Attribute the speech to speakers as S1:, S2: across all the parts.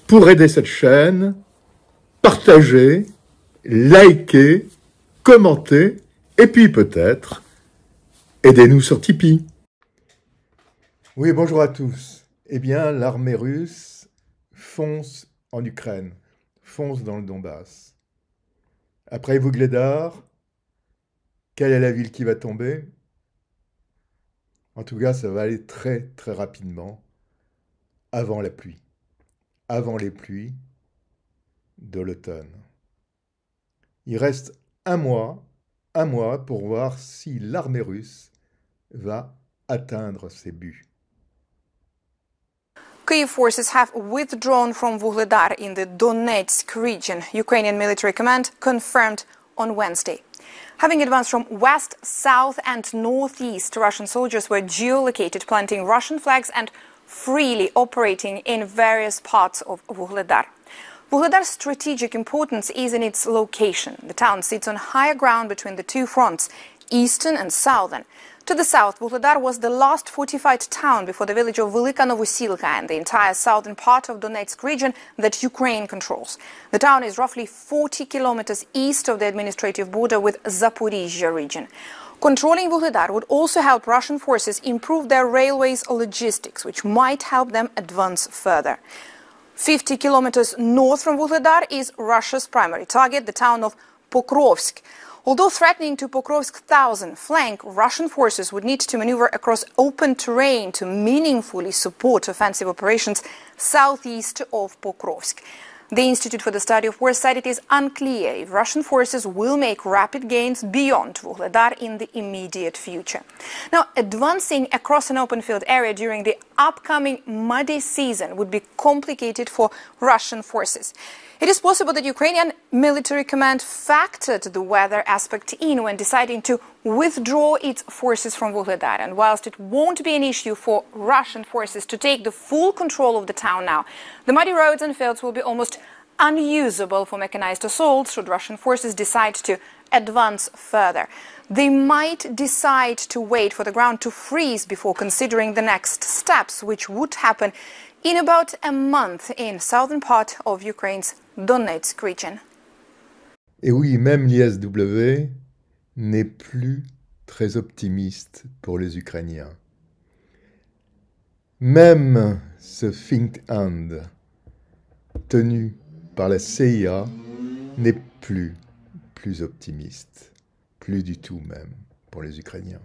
S1: pour aider cette chaîne, partagez, likez, commentez, et puis peut-être, aidez-nous sur Tipeee. Oui, bonjour à tous. Eh bien, l'armée russe fonce en Ukraine, fonce dans le Donbass. Après Vuhledar, quelle est la ville qui va tomber? En tout cas, ça va aller très très rapidement, avant la pluie, avant les pluies de l'automne. Il reste un mois pour voir si l'armée russe va atteindre ses buts.
S2: Kyiv forces have withdrawn from Vuhledar in the Donetsk region, Ukrainian military command confirmed on Wednesday. Having advanced from west, south and northeast, Russian soldiers were geolocated, planting Russian flags and freely operating in various parts of Vuhledar. Vuhledar's strategic importance is in its location. The town sits on higher ground between the two fronts, eastern and southern. To the south, Vuhledar was the last fortified town before the village of Velika Novosilka and the entire southern part of Donetsk region that Ukraine controls. The town is roughly 40 kilometers east of the administrative border with Zaporizhzhia region. Controlling Vuhledar would also help Russian forces improve their railways logistics, which might help them advance further. 50 kilometers north from Vuhledar is Russia's primary target, the town of Pokrovsk. Although threatening to Pokrovsk's southern flank, Russian forces would need to maneuver across open terrain to meaningfully support offensive operations southeast of Pokrovsk. The Institute for the Study of War said it is unclear if Russian forces will make rapid gains beyond Vuhledar in the immediate future. Now, advancing across an open field area during the upcoming muddy season would be complicated for Russian forces. It is possible that Ukrainian military command factored the weather aspect in when deciding to withdraw its forces from Vuhledar. And whilst it won't be an issue for Russian forces to take the full control of the town now, the muddy roads and fields will be almost unusable for mechanized assaults should Russian forces decide to advance further. They might decide to wait for the ground to freeze before considering the next steps, which would happen in about a month in southern part of Ukraine's Donetsk region.
S1: Et oui, même l'ISW n'est plus très optimiste pour les Ukrainiens. Même ce think tank tenu par la CIA n'est plus optimiste, plus du tout même pour les Ukrainiens.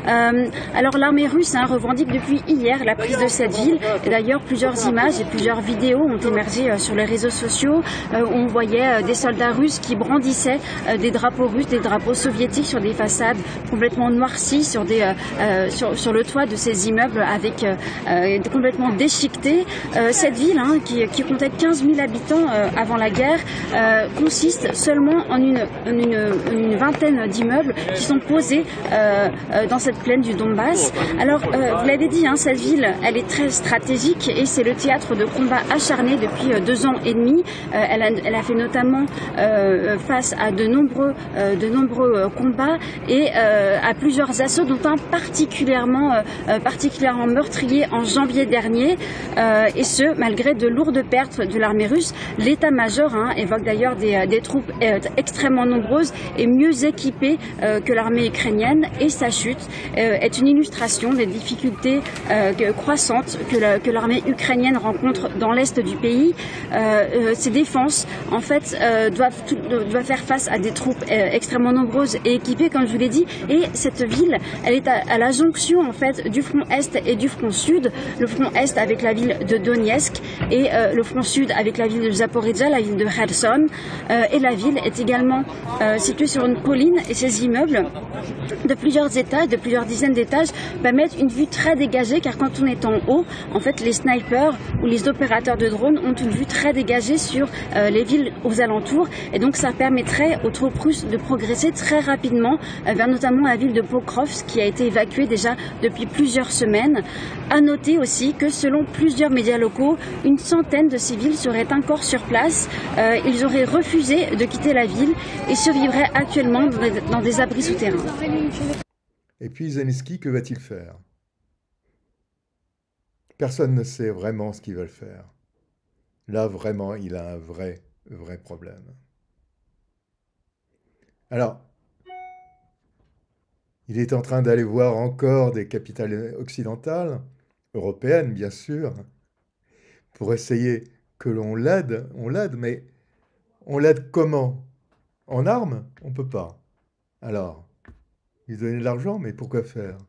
S3: Alors l'armée russe revendique depuis hier la prise de cette ville. Et d'ailleurs, plusieurs images et plusieurs vidéos ont émergé sur les réseaux sociaux. On voyait des soldats russes qui brandissaient des drapeaux russes, des drapeaux soviétiques sur des façades complètement noircies, sur sur le toit de ces immeubles avec complètement déchiquetés. Cette ville, qui comptait 15 000 habitants avant la guerre, consiste seulement en une vingtaine d'immeubles qui sont posés dans cette plaine du Donbass. Alors, vous l'avez dit, cette ville, elle est très stratégique et c'est le théâtre de combats acharnés depuis 2 ans et demi. Elle a fait notamment face à de nombreux combats et à plusieurs assauts, dont un particulièrement meurtrier en janvier dernier, et ce, malgré de lourdes pertes de l'armée russe. L'état-major évoque d'ailleurs des troupes extrêmement nombreuses et mieux équipées que l'armée ukrainienne, et sa chute est une illustration des difficultés croissantes que l'armée ukrainienne rencontre dans l'est du pays. Ses défenses, en fait, doivent faire face à des troupes extrêmement nombreuses et équipées, comme je vous l'ai dit. Et cette ville, elle est à la jonction, en fait, du front est et du front sud. Le front est avec la ville de Donetsk et le front sud avec la ville de Zaporizhzhia, la ville de Kherson. Et la ville est également située sur une colline, et ses immeubles de plusieurs étages, de plusieurs dizaines d'étages, permettent une vue très dégagée, car quand on est en haut, en fait, les snipers ou les opérateurs de drones ont une vue très dégagée sur les villes aux alentours, et donc ça permettrait aux troupes russes de progresser très rapidement vers notamment la ville de Pokrovsk, qui a été évacuée déjà depuis plusieurs semaines. À noter aussi que selon plusieurs médias locaux, une centaine de civils seraient encore sur place. Ils auraient refusé de quitter la ville et survivraient actuellement dans des abris souterrains.
S1: Et puis Zelensky, que va-t-il faire? Personne ne sait vraiment ce qu'il va faire. Là, vraiment, il a un vrai problème. Alors, il est en train d'aller voir encore des capitales occidentales, européennes bien sûr, pour essayer que l'on l'aide. On l'aide, mais on l'aide comment? En armes? On ne peut pas. Alors, lui donner de l'argent, mais pourquoi faire?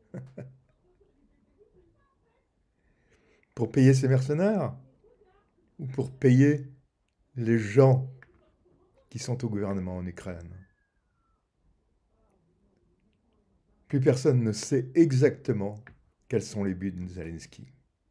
S1: Pour payer ses mercenaires? Ou pour payer les gens qui sont au gouvernement en Ukraine? Plus personne ne sait exactement quels sont les buts de Zelensky.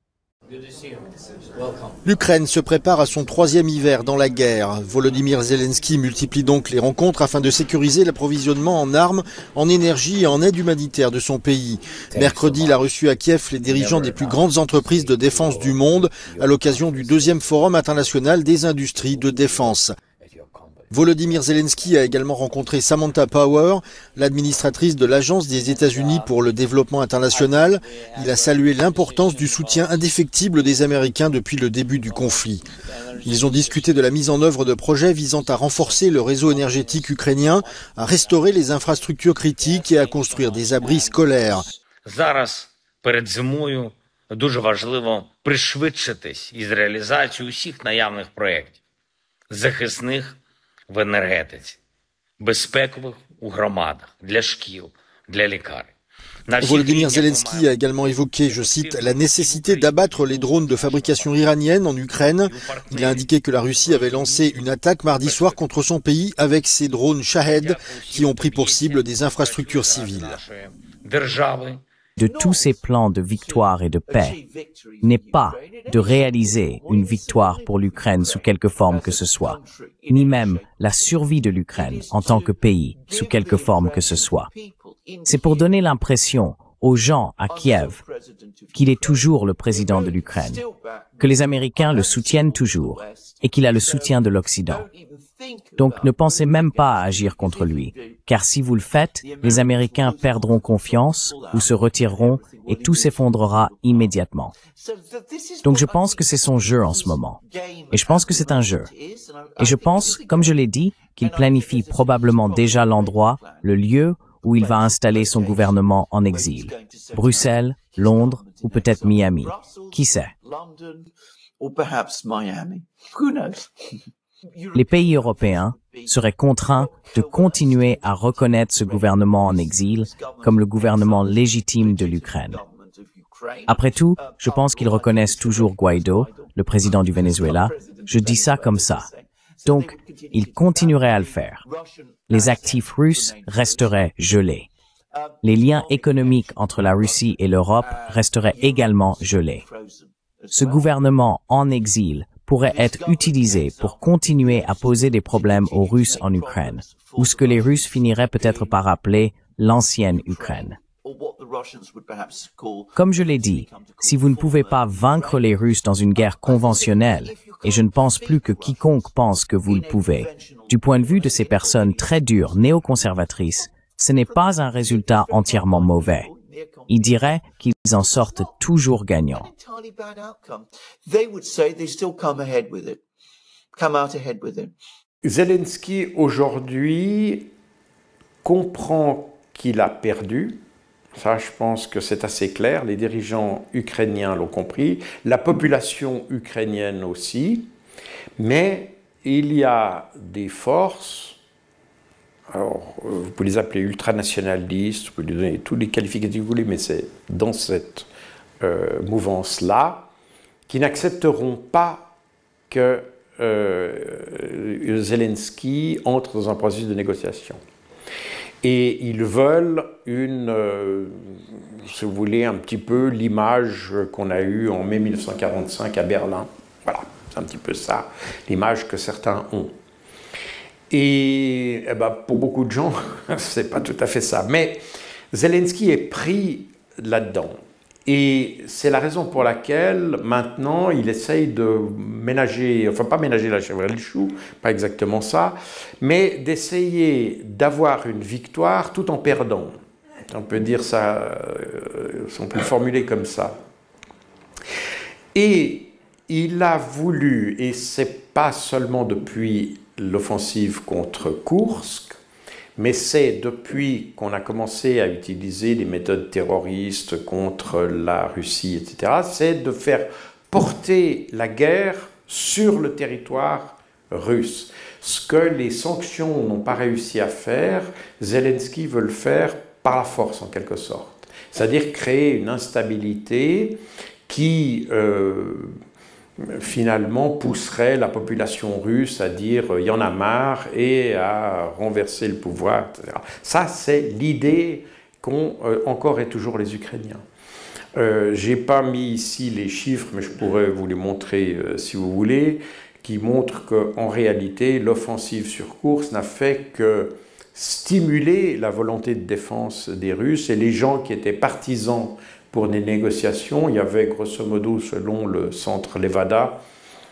S4: L'Ukraine se prépare à son 3e hiver dans la guerre. Volodymyr Zelensky multiplie donc les rencontres afin de sécuriser l'approvisionnement en armes, en énergie et en aide humanitaire de son pays. Mercredi, il a reçu à Kiev les dirigeants des plus grandes entreprises de défense du monde à l'occasion du 2e Forum international des industries de défense. Volodymyr Zelensky a également rencontré Samantha Power, l'administratrice de l'Agence des États-Unis pour le développement international. Il a salué l'importance du soutien indéfectible des Américains depuis le début du conflit. Ils ont discuté de la mise en œuvre de projets visant à renforcer le réseau énergétique ukrainien, à restaurer les infrastructures critiques et à construire des abris scolaires.
S5: Перед зимою дуже важливо пришвидшитись із реалізацією усіх наявних проєктів захисних в енергетиці, безпекових у громадах, для шкіл, для лікарень.
S4: Volodymyr Zelensky a également évoqué, je cite, la nécessité d'abattre les drones de fabrication iranienne en Ukraine. Il a indiqué que la Russie avait lancé une attaque mardi soir contre son pays avec ses drones Shahed qui ont pris pour cible des infrastructures civiles.
S6: De tous ces plans de victoire et de paix n'est pas de réaliser une victoire pour l'Ukraine sous quelque forme que ce soit, ni même la survie de l'Ukraine en tant que pays sous quelque forme que ce soit. C'est pour donner l'impression aux gens à Kiev qu'il est toujours le président de l'Ukraine, que les Américains le soutiennent toujours et qu'il a le soutien de l'Occident. Donc ne pensez même pas à agir contre lui, car si vous le faites, les Américains perdront confiance ou se retireront et tout s'effondrera immédiatement. Donc je pense que c'est son jeu en ce moment. Et je pense que c'est un jeu. Et je pense, comme je l'ai dit, qu'il planifie probablement déjà l'endroit, le lieu où il va installer son gouvernement en exil. Bruxelles, Londres ou peut-être Miami. Qui sait? Les pays européens seraient contraints de continuer à reconnaître ce gouvernement en exil comme le gouvernement légitime de l'Ukraine. Après tout, je pense qu'ils reconnaissent toujours Guaido, le président du Venezuela. Je dis ça comme ça. Donc, ils continueraient à le faire. Les actifs russes resteraient gelés. Les liens économiques entre la Russie et l'Europe resteraient également gelés. Ce gouvernement en exil pourrait être utilisé pour continuer à poser des problèmes aux Russes en Ukraine, ou ce que les Russes finiraient peut-être par appeler l'ancienne Ukraine. Comme je l'ai dit, si vous ne pouvez pas vaincre les Russes dans une guerre conventionnelle, et je ne pense plus que quiconque pense que vous le pouvez, du point de vue de ces personnes très dures, néoconservatrices, ce n'est pas un résultat entièrement mauvais. Ils diraient qu'ils en sortent toujours gagnants.
S7: Zelensky, aujourd'hui, comprend qu'il a perdu. Ça, je pense que c'est assez clair. Les dirigeants ukrainiens l'ont compris, la population ukrainienne aussi. Mais il y a des forces, alors vous pouvez les appeler ultranationalistes, vous pouvez lui donner tous les qualificatifs que vous voulez, mais c'est dans cette mouvance-là, qui n'accepteront pas que Zelensky entre dans un processus de négociation. Et ils veulent si vous voulez, un petit peu l'image qu'on a eue en mai 1945 à Berlin. Voilà, c'est un petit peu ça, l'image que certains ont. Et pour beaucoup de gens, c'est pas tout à fait ça. Mais Zelensky est pris là-dedans. Et c'est la raison pour laquelle, maintenant, il essaye de ménager, enfin pas ménager la chèvre et le chou, pas exactement ça, mais d'essayer d'avoir une victoire tout en perdant. On peut dire ça, si on peut le formuler comme ça. Et il a voulu, et c'est pas seulement depuis l'offensive contre Koursk, mais c'est depuis qu'on a commencé à utiliser des méthodes terroristes contre la Russie, etc., c'est de faire porter la guerre sur le territoire russe. Ce que les sanctions n'ont pas réussi à faire, Zelensky veut le faire par la force en quelque sorte. C'est-à-dire créer une instabilité qui finalement pousserait la population russe à dire « il y en a marre » et à renverser le pouvoir, etc. Ça, c'est l'idée qu'ont encore et toujours les Ukrainiens. Je n'ai pas mis ici les chiffres, mais je pourrais vous les montrer si vous voulez, qui montrent qu'en réalité, l'offensive sur Koursk n'a fait que stimuler la volonté de défense des Russes, et les gens qui étaient partisans pour des négociations, il y avait grosso modo, selon le centre Levada,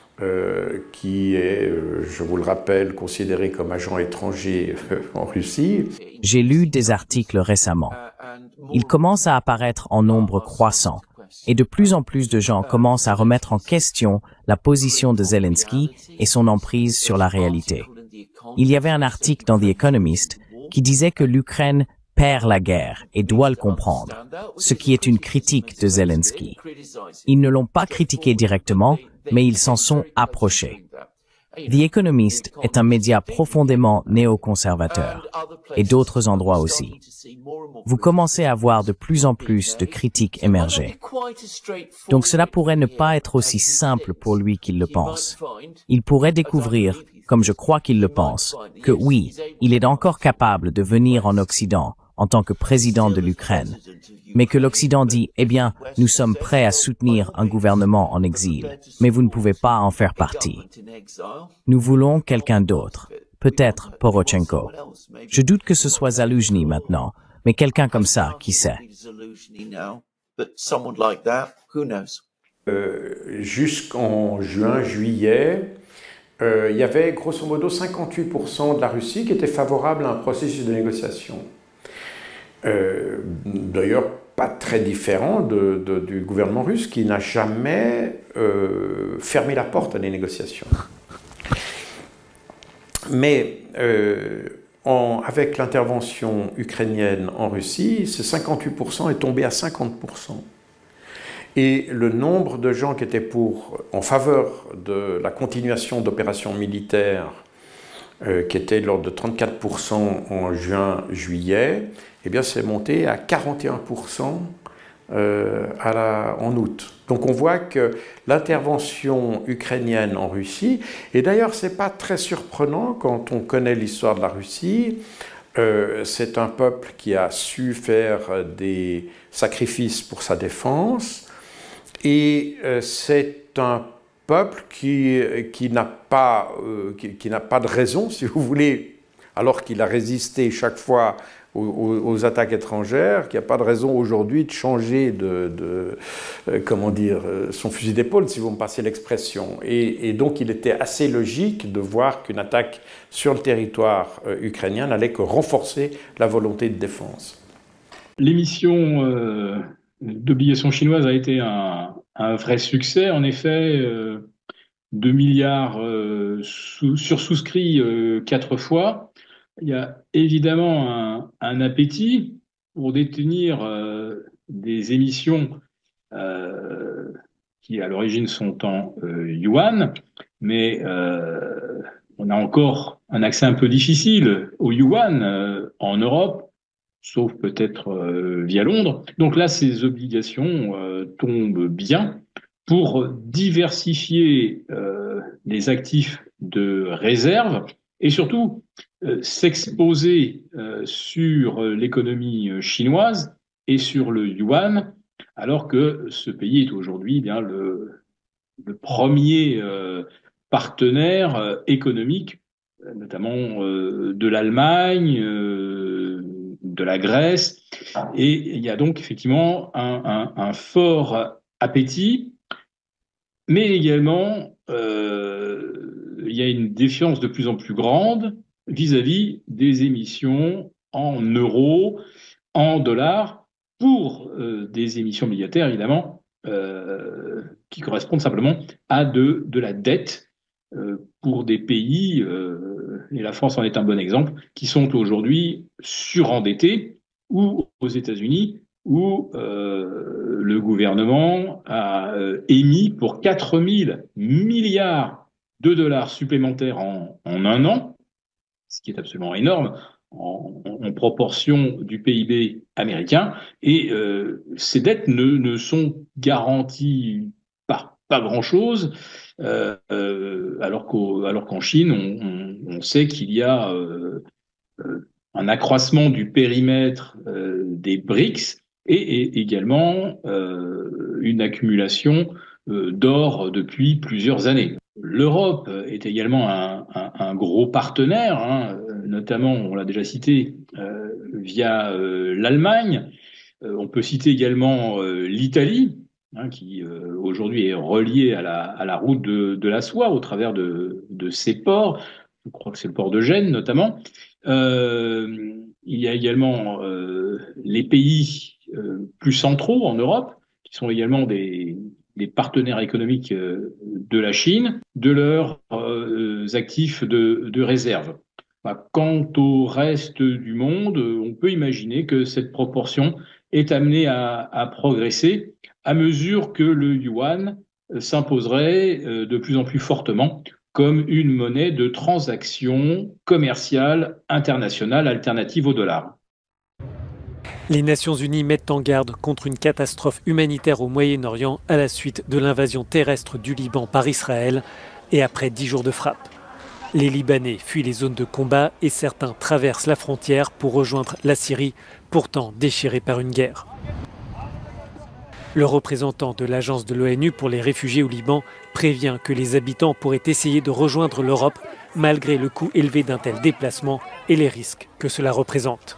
S7: qui est, je vous le rappelle, considéré comme agent étranger en Russie.
S6: J'ai lu des articles récemment. Il commence à apparaître en nombre croissant, et de plus en plus de gens commencent à remettre en question la position de Zelensky et son emprise sur la réalité. Il y avait un article dans The Economist qui disait que l'Ukraine perd la guerre et doit le comprendre, ce qui est une critique de Zelensky. Ils ne l'ont pas critiqué directement, mais ils s'en sont approchés. The Economist est un média profondément néoconservateur, et d'autres endroits aussi. Vous commencez à voir de plus en plus de critiques émerger. Donc cela pourrait ne pas être aussi simple pour lui qu'il le pense. Il pourrait découvrir, comme je crois qu'il le pense, que oui, il est encore capable de venir en Occident en tant que président de l'Ukraine, mais que l'Occident dit « Eh bien, nous sommes prêts à soutenir un gouvernement en exil, mais vous ne pouvez pas en faire partie. Nous voulons quelqu'un d'autre, peut-être Porochenko. Je doute que ce soit Zaloujny maintenant, mais quelqu'un comme ça, qui sait. »
S7: Jusqu'en juin-juillet, il y avait grosso modo 58% de la Russie qui était favorable à un processus de négociation. D'ailleurs, pas très différent du gouvernement russe qui n'a jamais fermé la porte à des négociations. Mais avec l'intervention ukrainienne en Russie, ce 58% est tombé à 50%. Et le nombre de gens qui étaient en faveur de la continuation d'opérations militaires, qui était de l'ordre de 34% en juin-juillet, eh bien c'est monté à 41% en août. Donc on voit que l'intervention ukrainienne en Russie, et d'ailleurs c'est pas très surprenant quand on connaît l'histoire de la Russie, c'est un peuple qui a su faire des sacrifices pour sa défense, et c'est un peuple qui n'a pas de raison, si vous voulez, alors qu'il a résisté chaque fois aux attaques étrangères, qui n'a pas de raison aujourd'hui de changer comment dire, son fusil d'épaule, si vous me passez l'expression. Et donc il était assez logique de voir qu'une attaque sur le territoire ukrainien n'allait que renforcer la volonté de défense.
S8: L'émission d'Obligations chinoises a été un vrai succès. En effet, 2 milliards sursouscrits 4 fois. Il y a évidemment un appétit pour détenir des émissions qui, à l'origine, sont en yuan, mais on a encore un accès un peu difficile au yuan en Europe, sauf peut-être via Londres. Donc là, ces obligations tombent bien pour diversifier les actifs de réserve et surtout s'exposer sur l'économie chinoise et sur le yuan, alors que ce pays est aujourd'hui bien le premier partenaire économique, notamment de l'Allemagne, de la Grèce, et il y a donc effectivement un fort appétit, mais également il y a une défiance de plus en plus grande vis-à-vis des émissions en euros, en dollars, pour des émissions obligataires, évidemment, qui correspondent simplement à de la dette pour des pays, et la France en est un bon exemple, qui sont aujourd'hui surendettés, ou aux États-Unis, où le gouvernement a émis pour 4 000 milliards de dollars supplémentaires en un an, ce qui est absolument énorme en proportion du PIB américain, et ces dettes ne sont garanties par pas grand-chose, alors qu'en Chine, on sait qu'il y a un accroissement du périmètre des BRICS et également une accumulation d'or depuis plusieurs années. L'Europe est également un gros partenaire, hein, notamment, on l'a déjà cité, via l'Allemagne. On peut citer également l'Italie, hein, qui aujourd'hui est reliée à la route de la soie au travers de ses ports. Je crois que c'est le port de Gênes notamment. Il y a également les pays plus centraux en Europe, qui sont également des partenaires économiques de la Chine, de leurs actifs de réserve. Quant au reste du monde, on peut imaginer que cette proportion est amenée à progresser à mesure que le yuan s'imposerait de plus en plus fortement comme une monnaie de transaction commerciale internationale alternative au dollar.
S9: Les Nations Unies mettent en garde contre une catastrophe humanitaire au Moyen-Orient à la suite de l'invasion terrestre du Liban par Israël et après 10 jours de frappe. Les Libanais fuient les zones de combat et certains traversent la frontière pour rejoindre la Syrie, pourtant déchirée par une guerre. Le représentant de l'agence de l'ONU pour les réfugiés au Liban prévient que les habitants pourraient essayer de rejoindre l'Europe malgré le coût élevé d'un tel déplacement et les risques que cela représente.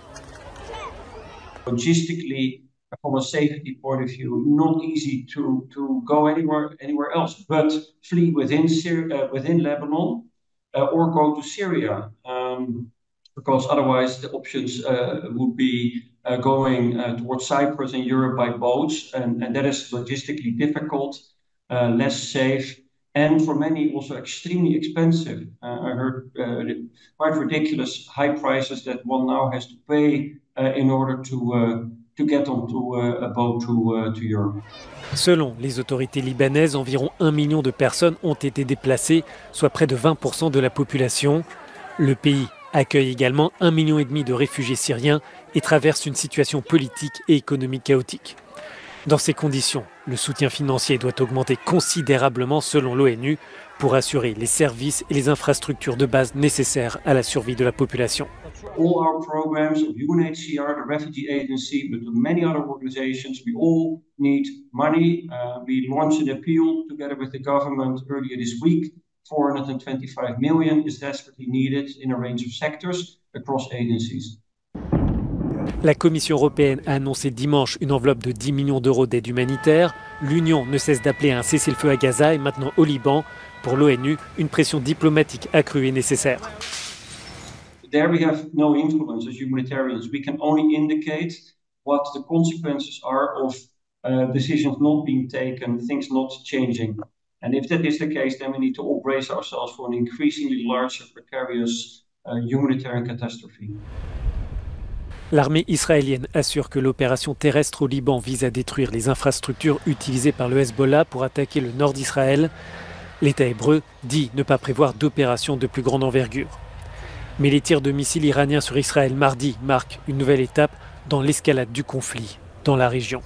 S10: Logistically, from a safety point of view, not easy to go anywhere else, but flee within Lebanon or go to Syria, because otherwise the options would be going towards Cyprus and Europe by boats, and that is logistically difficult, less safe, and for many also extremely expensive. I heard quite ridiculous high prices that one now has to pay in order to get onto a boat to Europe.
S9: Selon les autorités libanaises, environ 1 million de personnes ont été déplacées, soit près de 20% de la population. Le pays accueille également 1,5 million de réfugiés syriens et traverse une situation politique et économique chaotique. Dans ces conditions, le soutien financier doit augmenter considérablement selon l'ONU pour assurer les services et les infrastructures de base nécessaires à la survie de la population.
S10: All our programs of UNHCR, the Refugee Agency, but many other organizations, we all need money. We launched an appeal together with the government earlier this week. 425 million is desperately needed in a range of sectors across agencies.
S9: La Commission européenne a annoncé dimanche une enveloppe de 10 millions d'euros d'aide humanitaire. L'Union ne cesse d'appeler à un cessez-le-feu à Gaza et maintenant au Liban. Pour l'ONU, une pression diplomatique accrue est nécessaire.
S10: There we have no influence as humanitarians. We can only indicate what the consequences are of decisions not being taken, things not changing. And if that is the case, then we need to all brace ourselves for an increasingly larger, precarious humanitarian catastrophe.
S9: L'armée israélienne assure que l'opération terrestre au Liban vise à détruire les infrastructures utilisées par le Hezbollah pour attaquer le nord d'Israël. L'État hébreu dit ne pas prévoir d'opération de plus grande envergure. Mais les tirs de missiles iraniens sur Israël mardi marquent une nouvelle étape dans l'escalade du conflit dans la région.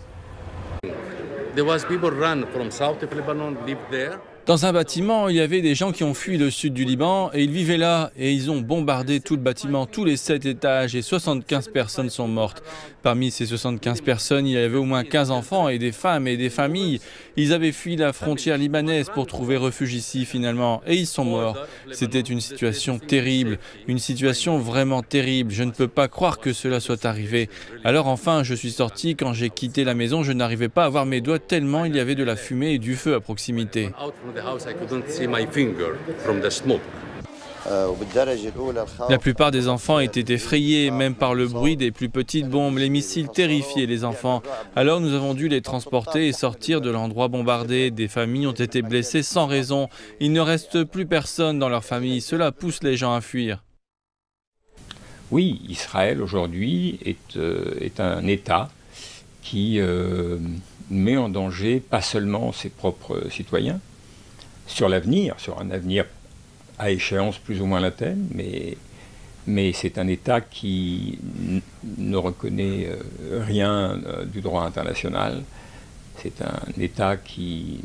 S11: Dans un bâtiment, il y avait des gens qui ont fui le sud du Liban et ils vivaient là et ils ont bombardé tout le bâtiment, tous les 7 étages et 75 personnes sont mortes. Parmi ces 75 personnes, il y avait au moins 15 enfants et des femmes et des familles. Ils avaient fui la frontière libanaise pour trouver refuge ici finalement et ils sont morts. C'était une situation terrible, une situation vraiment terrible. Je ne peux pas croire que cela soit arrivé. Alors enfin, je suis sorti. Quand j'ai quitté la maison, je n'arrivais pas à voir mes doigts tellement il y avait de la fumée et du feu à proximité. La plupart des enfants étaient effrayés, même par le bruit des plus petites bombes. Les missiles terrifiaient les enfants. Alors nous avons dû les transporter et sortir de l'endroit bombardé. Des familles ont été blessées sans raison. Il ne reste plus personne dans leur famille. Cela pousse les gens à fuir.
S12: Oui, Israël aujourd'hui est un État qui met en danger pas seulement ses propres citoyens, sur un avenir à échéance plus ou moins lointaine, mais c'est un État qui ne reconnaît rien du droit international. C'est un État qui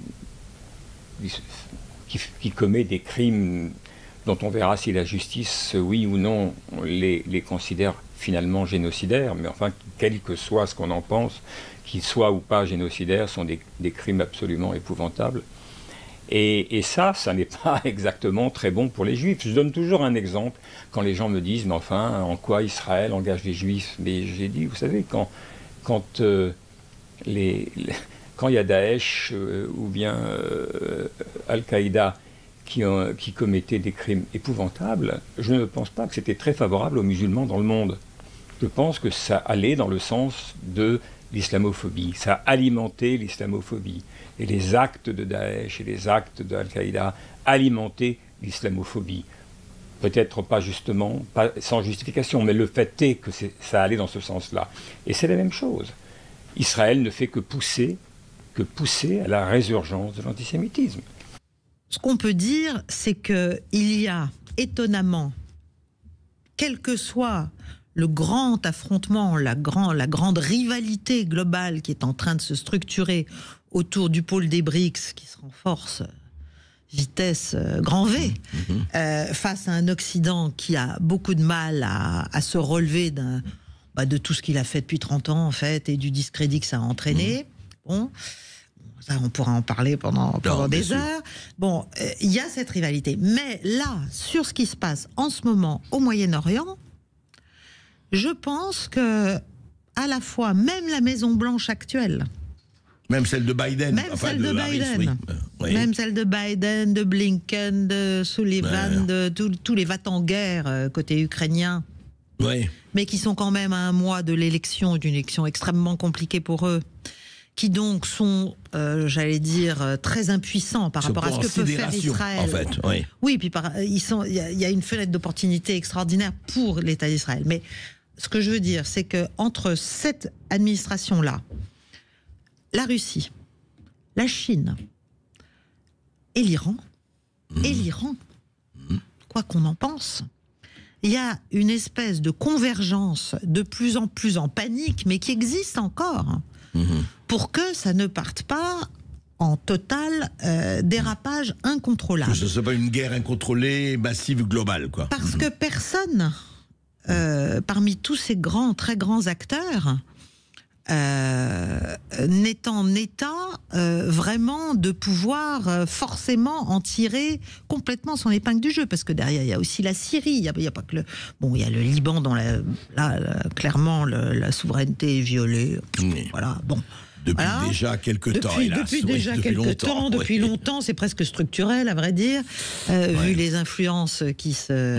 S12: commet des crimes dont on verra si la justice, oui ou non, les considère finalement génocidaires, mais enfin, quel que soit ce qu'on en pense, qu'ils soient ou pas génocidaires, sont des crimes absolument épouvantables. Et ça n'est pas exactement très bon pour les Juifs. Je donne toujours un exemple quand les gens me disent « mais enfin, en quoi Israël engage les Juifs ?» Mais j'ai dit, vous savez, quand il y a Daesh ou bien Al-Qaïda qui commettaient des crimes épouvantables, je ne pense pas que c'était très favorable aux musulmans dans le monde. Je pense que ça allait dans le sens de l'islamophobie, ça a alimenté l'islamophobie. Et les actes de Daesh et les actes de Al-Qaïda alimentaient l'islamophobie. Peut-être pas justement, pas sans justification, mais le fait est que ça allait dans ce sens-là. Et c'est la même chose. Israël ne fait que pousser à la résurgence de l'antisémitisme.
S13: Ce qu'on peut dire, c'est qu'il y a étonnamment, quel que soit le grand affrontement, la grande rivalité globale qui est en train de se structurer autour du pôle des BRICS, qui se renforce vitesse grand V, face à un Occident qui a beaucoup de mal à se relever de tout ce qu'il a fait depuis 30 ans, en fait, et du discrédit que ça a entraîné. Bon, ça, on pourra en parler pendant des heures. Bon, il y a cette rivalité. Mais là, sur ce qui se passe en ce moment au Moyen-Orient, je pense que, à la fois, même la Maison-Blanche actuelle,
S14: même celle de Biden,
S13: même celle de Biden, même celle de Biden, de Blinken, de Sullivan, de tous les va-t-en-guerre côté ukrainien, mais qui sont quand même à un mois de l'élection, d'une élection extrêmement compliquée pour eux, qui donc sont, j'allais dire, très impuissants par rapport à ce que peut faire Israël.
S14: En fait,
S13: oui, puis il y a une fenêtre d'opportunité extraordinaire pour l'État d'Israël. Mais ce que je veux dire, c'est que entre cette administration-là, la Russie, la Chine et l'Iran, quoi qu'on en pense, il y a une espèce de convergence de plus en plus en panique, mais qui existe encore, pour que ça ne parte pas en total dérapage incontrôlable.
S14: Que ce ne soit pas une guerre incontrôlée, massive, globale, quoi.
S13: Parce que personne, parmi tous ces très grands acteurs, n'est en état vraiment de pouvoir forcément en tirer complètement son épingle du jeu, parce que derrière il y a aussi la Syrie, il y a pas que le il y a le Liban dont clairement la souveraineté est violée. Voilà, bon.
S14: Depuis déjà quelques temps, hélas.
S13: Depuis longtemps, c'est presque structurel, à vrai dire, vu les influences qui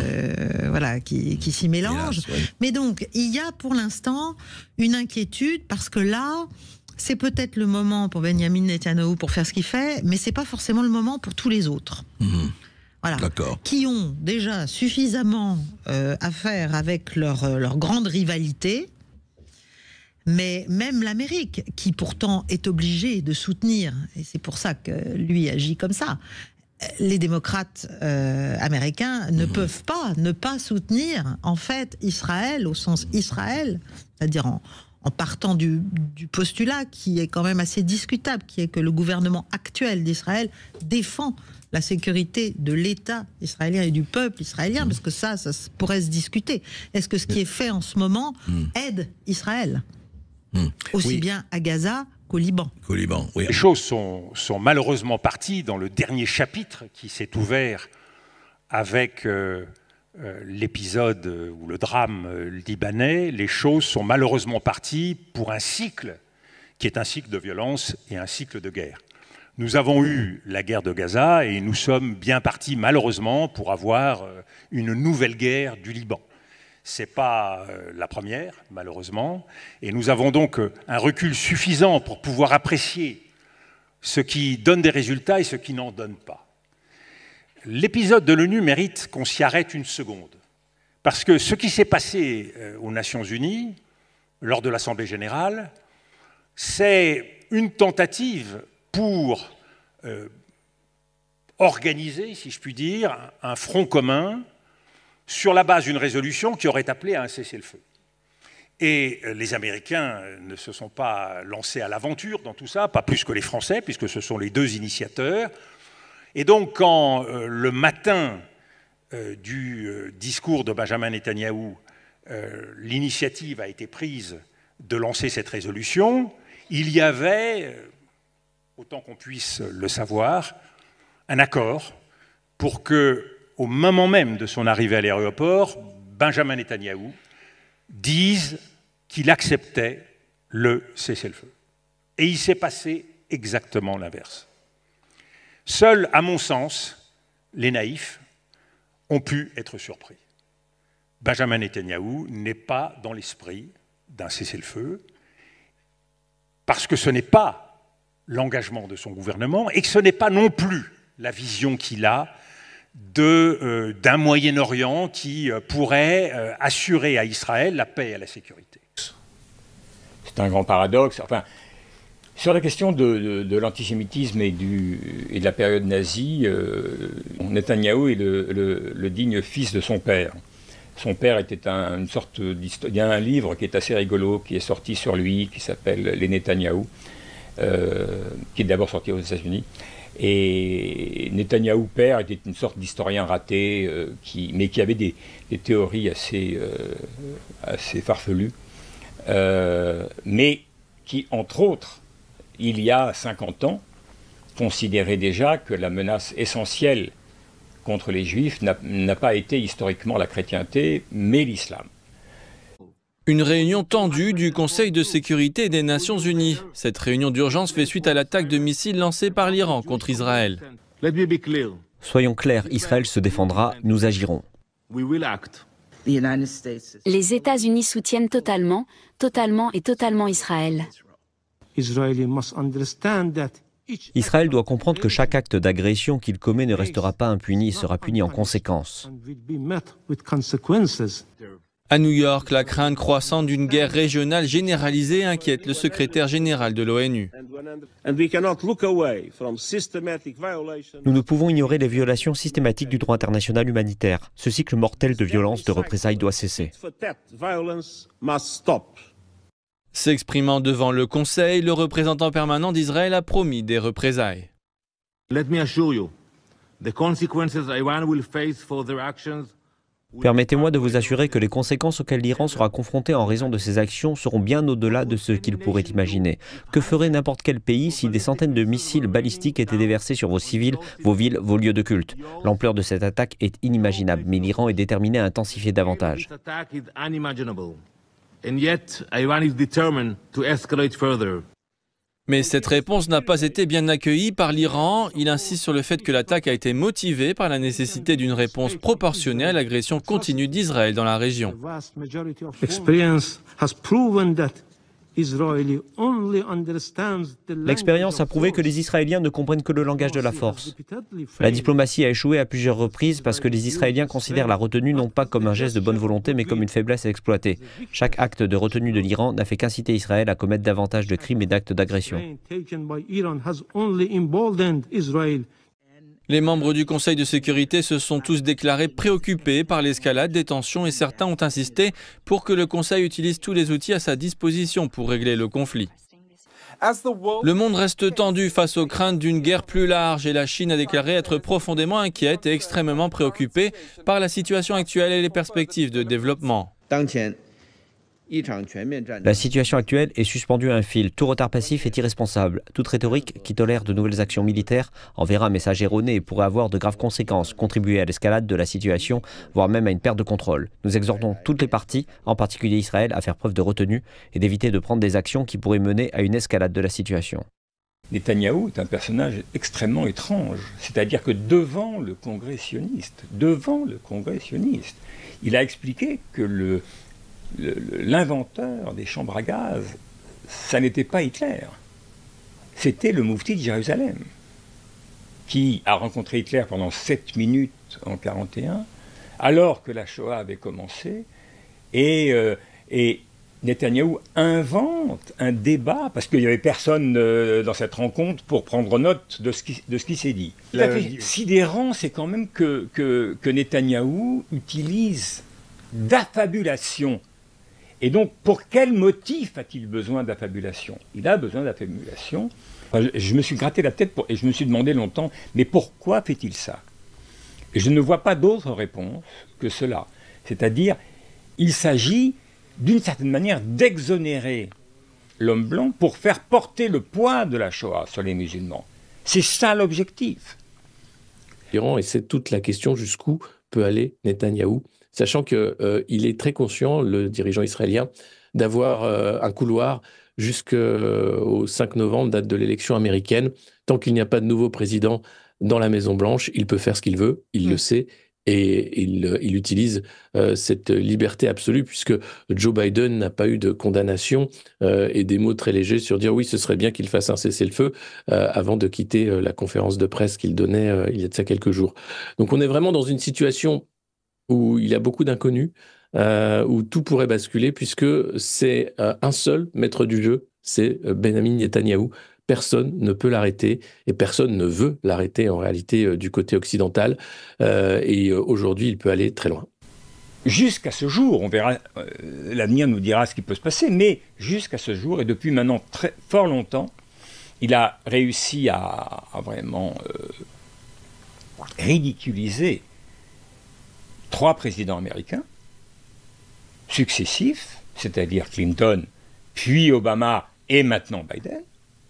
S13: s'y mélangent. Hélas, mais donc, il y a pour l'instant une inquiétude, parce que là, c'est peut-être le moment pour Benjamin Netanyahou pour faire ce qu'il fait, mais c'est pas forcément le moment pour tous les autres. Voilà, qui ont déjà suffisamment à faire avec leur grande rivalité. Mais même l'Amérique, qui pourtant est obligée de soutenir, et c'est pour ça que lui agit comme ça, les démocrates américains ne peuvent pas ne pas soutenir en fait Israël, au sens Israël, c'est-à-dire en partant du postulat qui est quand même assez discutable, qui est que le gouvernement actuel d'Israël défend la sécurité de l'État israélien et du peuple israélien, parce que ça pourrait se discuter. Est-ce que ce qui est fait en ce moment aide Israël ? Aussi bien à Gaza qu'au Liban.
S15: Les choses sont malheureusement parties dans le dernier chapitre qui s'est ouvert avec l'épisode ou le drame libanais. Les choses sont malheureusement parties pour un cycle qui est un cycle de violence et un cycle de guerre. Nous avons eu la guerre de Gaza et nous sommes bien partis malheureusement pour avoir une nouvelle guerre du Liban. Ce n'est pas la première, malheureusement, et nous avons donc un recul suffisant pour pouvoir apprécier ce qui donne des résultats et ce qui n'en donne pas. L'épisode de l'ONU mérite qu'on s'y arrête une seconde, parce que ce qui s'est passé aux Nations Unies, lors de l'Assemblée générale, c'est une tentative pour organiser, si je puis dire, un front commun sur la base d'une résolution qui aurait appelé à un cessez-le-feu. Et les Américains ne se sont pas lancés à l'aventure dans tout ça, pas plus que les Français, puisque ce sont les deux initiateurs. Et donc, quand le matin du discours de Benjamin Netanyahou, l'initiative a été prise de lancer cette résolution, il y avait, autant qu'on puisse le savoir, un accord pour que, au moment même de son arrivée à l'aéroport, Benjamin Netanyahou dise qu'il acceptait le cessez-le-feu. Et il s'est passé exactement l'inverse. Seuls, à mon sens, les naïfs ont pu être surpris. Benjamin Netanyahou n'est pas dans l'esprit d'un cessez-le-feu, parce que ce n'est pas l'engagement de son gouvernement et que ce n'est pas non plus la vision qu'il a d'un Moyen-Orient qui pourrait assurer à Israël la paix et la sécurité.
S12: C'est un grand paradoxe. Enfin, sur la question de l'antisémitisme et de la période nazie, Netanyahou est le digne fils de son père. Son père était une sorte d'histoire. Il y a un livre qui est assez rigolo, qui est sorti sur lui, qui s'appelle Les Netanyahou, qui est d'abord sorti aux États-Unis. Et Netanyahou père était une sorte d'historien raté, mais qui avait des théories assez farfelues, mais qui, entre autres, il y a 50 ans, considérait déjà que la menace essentielle contre les Juifs n'a pas été historiquement la chrétienté, mais l'islam.
S11: Une réunion tendue du Conseil de sécurité des Nations Unies. Cette réunion d'urgence fait suite à l'attaque de missiles lancée par l'Iran contre Israël.
S16: Soyons clairs, Israël se défendra, nous agirons.
S3: Les États-Unis soutiennent totalement Israël.
S16: Israël doit comprendre que chaque acte d'agression qu'il commet ne restera pas impuni et sera puni en conséquence.
S11: À New York, la crainte croissante d'une guerre régionale généralisée inquiète le secrétaire général de l'ONU.
S16: Nous ne pouvons ignorer les violations systématiques du droit international humanitaire. Ce cycle mortel de violence, de représailles doit cesser.
S11: S'exprimant devant le Conseil, le représentant permanent d'Israël a promis des représailles.
S16: Permettez-moi de vous assurer que les conséquences auxquelles l'Iran sera confronté en raison de ses actions seront bien au-delà de ce qu'il pourrait imaginer. Que ferait n'importe quel pays si des centaines de missiles balistiques étaient déversés sur vos civils, vos villes, vos lieux de culte? L'ampleur de cette attaque est inimaginable, mais l'Iran est déterminé à intensifier davantage.
S11: Mais cette réponse n'a pas été bien accueillie par l'Iran. Il insiste sur le fait que l'attaque a été motivée par la nécessité d'une réponse proportionnée à l'agression continue d'Israël dans la région.
S16: L'expérience a prouvé que les Israéliens ne comprennent que le langage de la force. La diplomatie a échoué à plusieurs reprises parce que les Israéliens considèrent la retenue non pas comme un geste de bonne volonté mais comme une faiblesse à exploiter. Chaque acte de retenue de l'Iran n'a fait qu'inciter Israël à commettre davantage de crimes et d'actes d'agression.
S11: Les membres du Conseil de sécurité se sont tous déclarés préoccupés par l'escalade des tensions et certains ont insisté pour que le Conseil utilise tous les outils à sa disposition pour régler le conflit. Le monde reste tendu face aux craintes d'une guerre plus large et la Chine a déclaré être profondément inquiète et extrêmement préoccupée par la situation actuelle et les perspectives de développement.
S16: La situation actuelle est suspendue à un fil. Tout retard passif est irresponsable. Toute rhétorique qui tolère de nouvelles actions militaires enverra un message erroné et pourrait avoir de graves conséquences, contribuer à l'escalade de la situation, voire même à une perte de contrôle. Nous exhortons toutes les parties, en particulier Israël, à faire preuve de retenue et d'éviter de prendre des actions qui pourraient mener à une escalade de la situation.
S12: Netanyahou est un personnage extrêmement étrange. C'est-à-dire que devant le Congrès sioniste, il a expliqué que l'inventeur des chambres à gaz, ça n'était pas Hitler. C'était le Moufti de Jérusalem, qui a rencontré Hitler pendant 7 minutes en 1941, alors que la Shoah avait commencé, et Netanyahou invente un débat, parce qu'il n'y avait personne dans cette rencontre pour prendre note de ce qui s'est dit. Tout à fait sidérant, c'est quand même que Netanyahou utilise d'affabulation. Et donc, pour quel motif a-t-il besoin d'affabulation? Il a besoin d'affabulation. Enfin, je me suis gratté la tête et je me suis demandé longtemps, mais pourquoi fait-il ça? Et je ne vois pas d'autre réponse que cela. C'est-à-dire, il s'agit d'une certaine manière d'exonérer l'homme blanc pour faire porter le poids de la Shoah sur les musulmans. C'est ça l'objectif.
S17: Et c'est toute la question jusqu'où peut aller Netanyahou, sachant qu'il est très conscient, le dirigeant israélien, d'avoir un couloir jusqu'au 5 novembre, date de l'élection américaine. Tant qu'il n'y a pas de nouveau président dans la Maison-Blanche, il peut faire ce qu'il veut, il le sait, et il utilise cette liberté absolue, puisque Joe Biden n'a pas eu de condamnation et des mots très légers sur dire oui, ce serait bien qu'il fasse un cessez-le-feu avant de quitter la conférence de presse qu'il donnait il y a de ça quelques jours. Donc on est vraiment dans une situation où il y a beaucoup d'inconnus, où tout pourrait basculer, puisque c'est un seul maître du jeu, c'est Benyamin Netanyahou. Personne ne peut l'arrêter et personne ne veut l'arrêter en réalité du côté occidental. Et aujourd'hui, il peut aller très loin.
S12: Jusqu'à ce jour, on verra, l'avenir nous dira ce qui peut se passer, mais jusqu'à ce jour, et depuis maintenant fort longtemps, il a réussi à vraiment ridiculiser 3 présidents américains successifs, c'est-à-dire Clinton, puis Obama et maintenant Biden.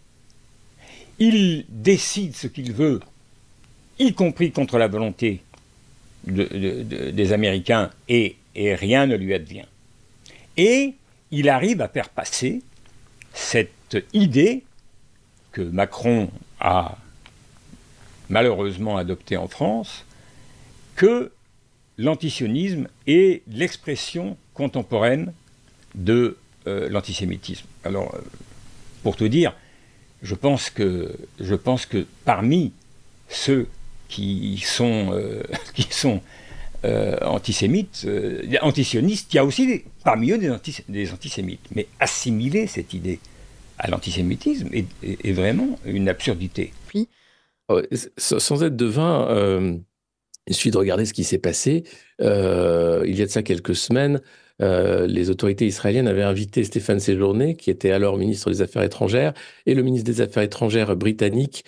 S12: Il décide ce qu'il veut, y compris contre la volonté des Américains, et rien ne lui advient. Et il arrive à faire passer cette idée que Macron a malheureusement adoptée en France, que l'antisionisme est l'expression contemporaine de l'antisémitisme. Alors, pour tout dire, je pense que parmi ceux qui sont antisémites, antisionistes, il y a aussi parmi eux des antisémites. Mais assimiler cette idée à l'antisémitisme est vraiment une absurdité.
S17: Puis, sans être devin, il suffit de regarder ce qui s'est passé. Il y a de ça quelques semaines, les autorités israéliennes avaient invité Stéphane Séjourné, qui était alors ministre des Affaires étrangères, et le ministre des Affaires étrangères britannique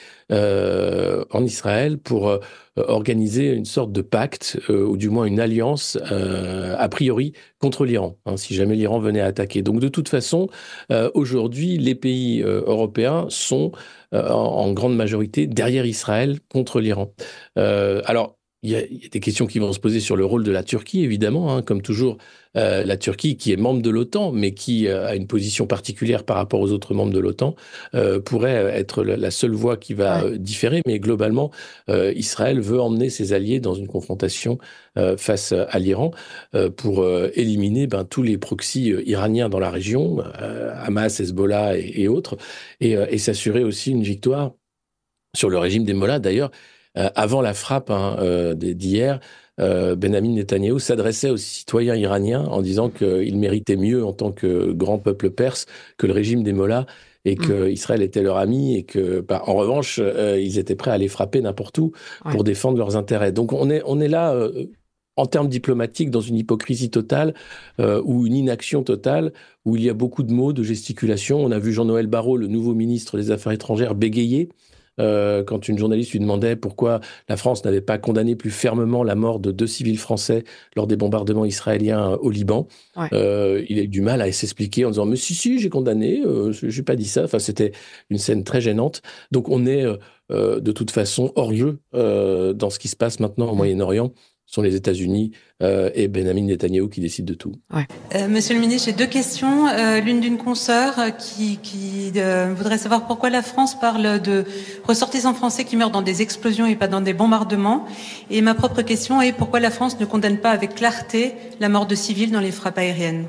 S17: en Israël pour organiser une sorte de pacte, ou du moins une alliance, a priori, contre l'Iran, hein, si jamais l'Iran venait à attaquer. Donc de toute façon, aujourd'hui, les pays européens sont en grande majorité derrière Israël contre l'Iran. Alors, il y a des questions qui vont se poser sur le rôle de la Turquie, évidemment, hein, comme toujours, la Turquie qui est membre de l'OTAN, mais qui a une position particulière par rapport aux autres membres de l'OTAN, pourrait être la seule voie qui va différer, mais globalement, Israël veut emmener ses alliés dans une confrontation face à l'Iran pour éliminer tous les proxys iraniens dans la région, Hamas, Hezbollah et autres, et s'assurer aussi une victoire sur le régime des Mollahs. D'ailleurs, avant la frappe d'hier, Benyamin Netanyahou s'adressait aux citoyens iraniens en disant qu'ils méritaient mieux en tant que grand peuple perse que le régime des Mollahs et qu'Israël était leur ami et que, en revanche, ils étaient prêts à les frapper n'importe où pour défendre leurs intérêts. Donc on est là, en termes diplomatiques, dans une hypocrisie totale ou une inaction totale, où il y a beaucoup de mots, de gesticulations. On a vu Jean-Noël Barrot, le nouveau ministre des Affaires étrangères, bégayer quand une journaliste lui demandait pourquoi la France n'avait pas condamné plus fermement la mort de 2 civils français lors des bombardements israéliens au Liban. Il a eu du mal à s'expliquer en disant « Mais si, j'ai condamné, je n'ai pas dit ça ». Enfin, c'était une scène très gênante. Donc on est de toute façon hors jeu dans ce qui se passe maintenant au Moyen-Orient, sont les États-Unis et Benjamin Netanyahou qui décident de tout.
S18: Ouais. Monsieur le ministre, j'ai deux questions. L'une d'une consoeur qui voudrait savoir pourquoi la France parle de ressortissants français qui meurent dans des explosions et pas dans des bombardements. Et ma propre question est pourquoi la France ne condamne pas avec clarté la mort de civils dans les frappes aériennes.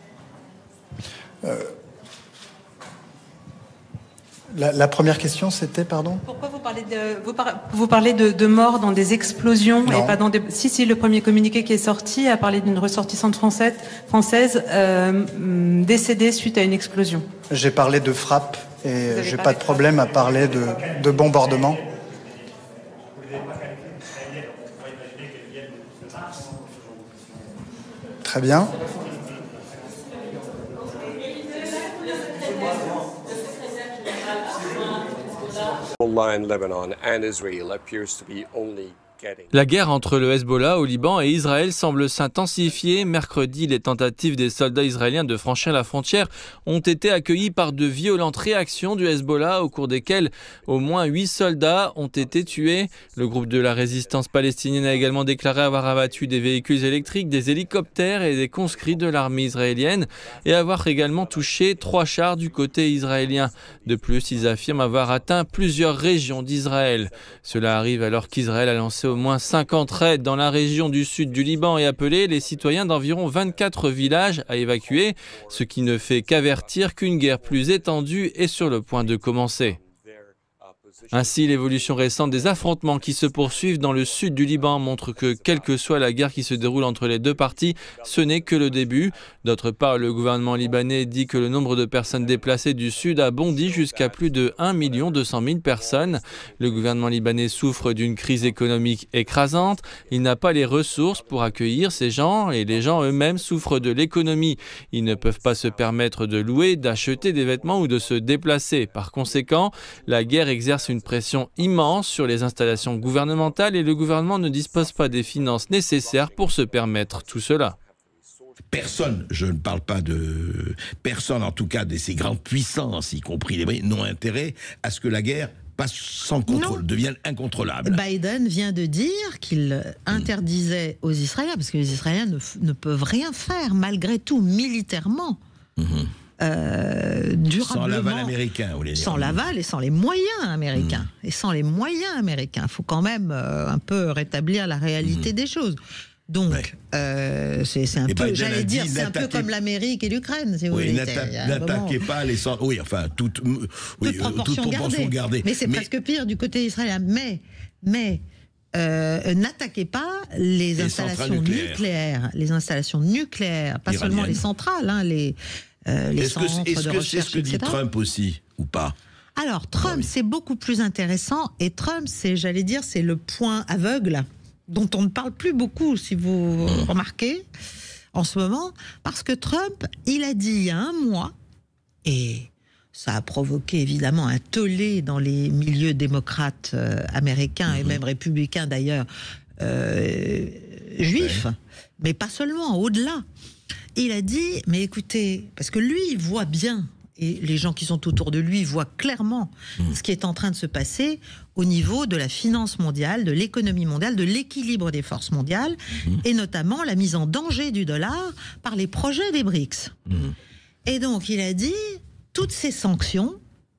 S19: La première question, c'était, pardon ?
S18: Pourquoi vous parlez de morts dans des explosions et pas dans des... Si, le premier communiqué qui est sorti a parlé d'une ressortissante française décédée suite à une explosion.
S19: J'ai parlé de frappe et j'ai pas de problème à parler de bombardement. Très bien.
S11: La guerre entre le Hezbollah au Liban et Israël semble s'intensifier. Mercredi, les tentatives des soldats israéliens de franchir la frontière ont été accueillies par de violentes réactions du Hezbollah, au cours desquelles au moins 8 soldats ont été tués. Le groupe de la résistance palestinienne a également déclaré avoir abattu des véhicules électriques, des hélicoptères et des conscrits de l'armée israélienne et avoir également touché 3 chars du côté israélien. De plus, ils affirment avoir atteint plusieurs régions d'Israël. Cela arrive alors qu'Israël a lancé au moins 50 raids dans la région du sud du Liban et appelé les citoyens d'environ 24 villages à évacuer, ce qui ne fait qu'avertir qu'une guerre plus étendue est sur le point de commencer. Ainsi, l'évolution récente des affrontements qui se poursuivent dans le sud du Liban montre que, quelle que soit la guerre qui se déroule entre les deux parties, ce n'est que le début. D'autre part, le gouvernement libanais dit que le nombre de personnes déplacées du sud a bondi jusqu'à plus de 1 200 000 personnes. Le gouvernement libanais souffre d'une crise économique écrasante. Il n'a pas les ressources pour accueillir ces gens et les gens eux-mêmes souffrent de l'économie. Ils ne peuvent pas se permettre de louer, d'acheter des vêtements ou de se déplacer. Par conséquent, la guerre exerce une pression immense sur les installations gouvernementales et le gouvernement ne dispose pas des finances nécessaires pour se permettre tout cela.
S14: Personne, je ne parle pas de personne, en tout cas de ces grandes puissances, y compris les Britanniques, n'ont intérêt à ce que la guerre passe sans contrôle, devienne incontrôlable.
S13: Biden vient de dire qu'il interdisait aux Israéliens, parce que les Israéliens ne peuvent rien faire malgré tout militairement. Durablement,
S14: sans l'aval américain, vous voulez dire.
S13: Sans l'aval et sans les moyens américains. Et sans les moyens américains. Il faut quand même un peu rétablir la réalité des choses. Donc, c'est un peu, j'allais dire, c'est un peu comme l'Amérique et l'Ukraine, si vous voulez.
S14: N'attaquez pas les centres. Oui, enfin, toute proportion gardée.
S13: Mais c'est presque pire du côté israélien. Mais n'attaquez pas les installations nucléaires. Les installations nucléaires, pas seulement les centrales, hein, les centres de recherche,
S14: est-ce que c'est ce que dit Trump aussi, ou pas ?
S13: Alors, Trump, c'est beaucoup plus intéressant. Et Trump, j'allais dire, c'est le point aveugle dont on ne parle plus beaucoup, si vous remarquez, en ce moment. Parce que Trump, il a dit il y a un mois, et ça a provoqué évidemment un tollé dans les milieux démocrates américains, et même républicains d'ailleurs, juifs, mais pas seulement, au-delà. Il a dit, mais écoutez, parce que lui, il voit bien, et les gens qui sont autour de lui voient clairement ce qui est en train de se passer au niveau de la finance mondiale, de l'économie mondiale, de l'équilibre des forces mondiales, et notamment la mise en danger du dollar par les projets des BRICS. Et donc, il a dit, toutes ces sanctions...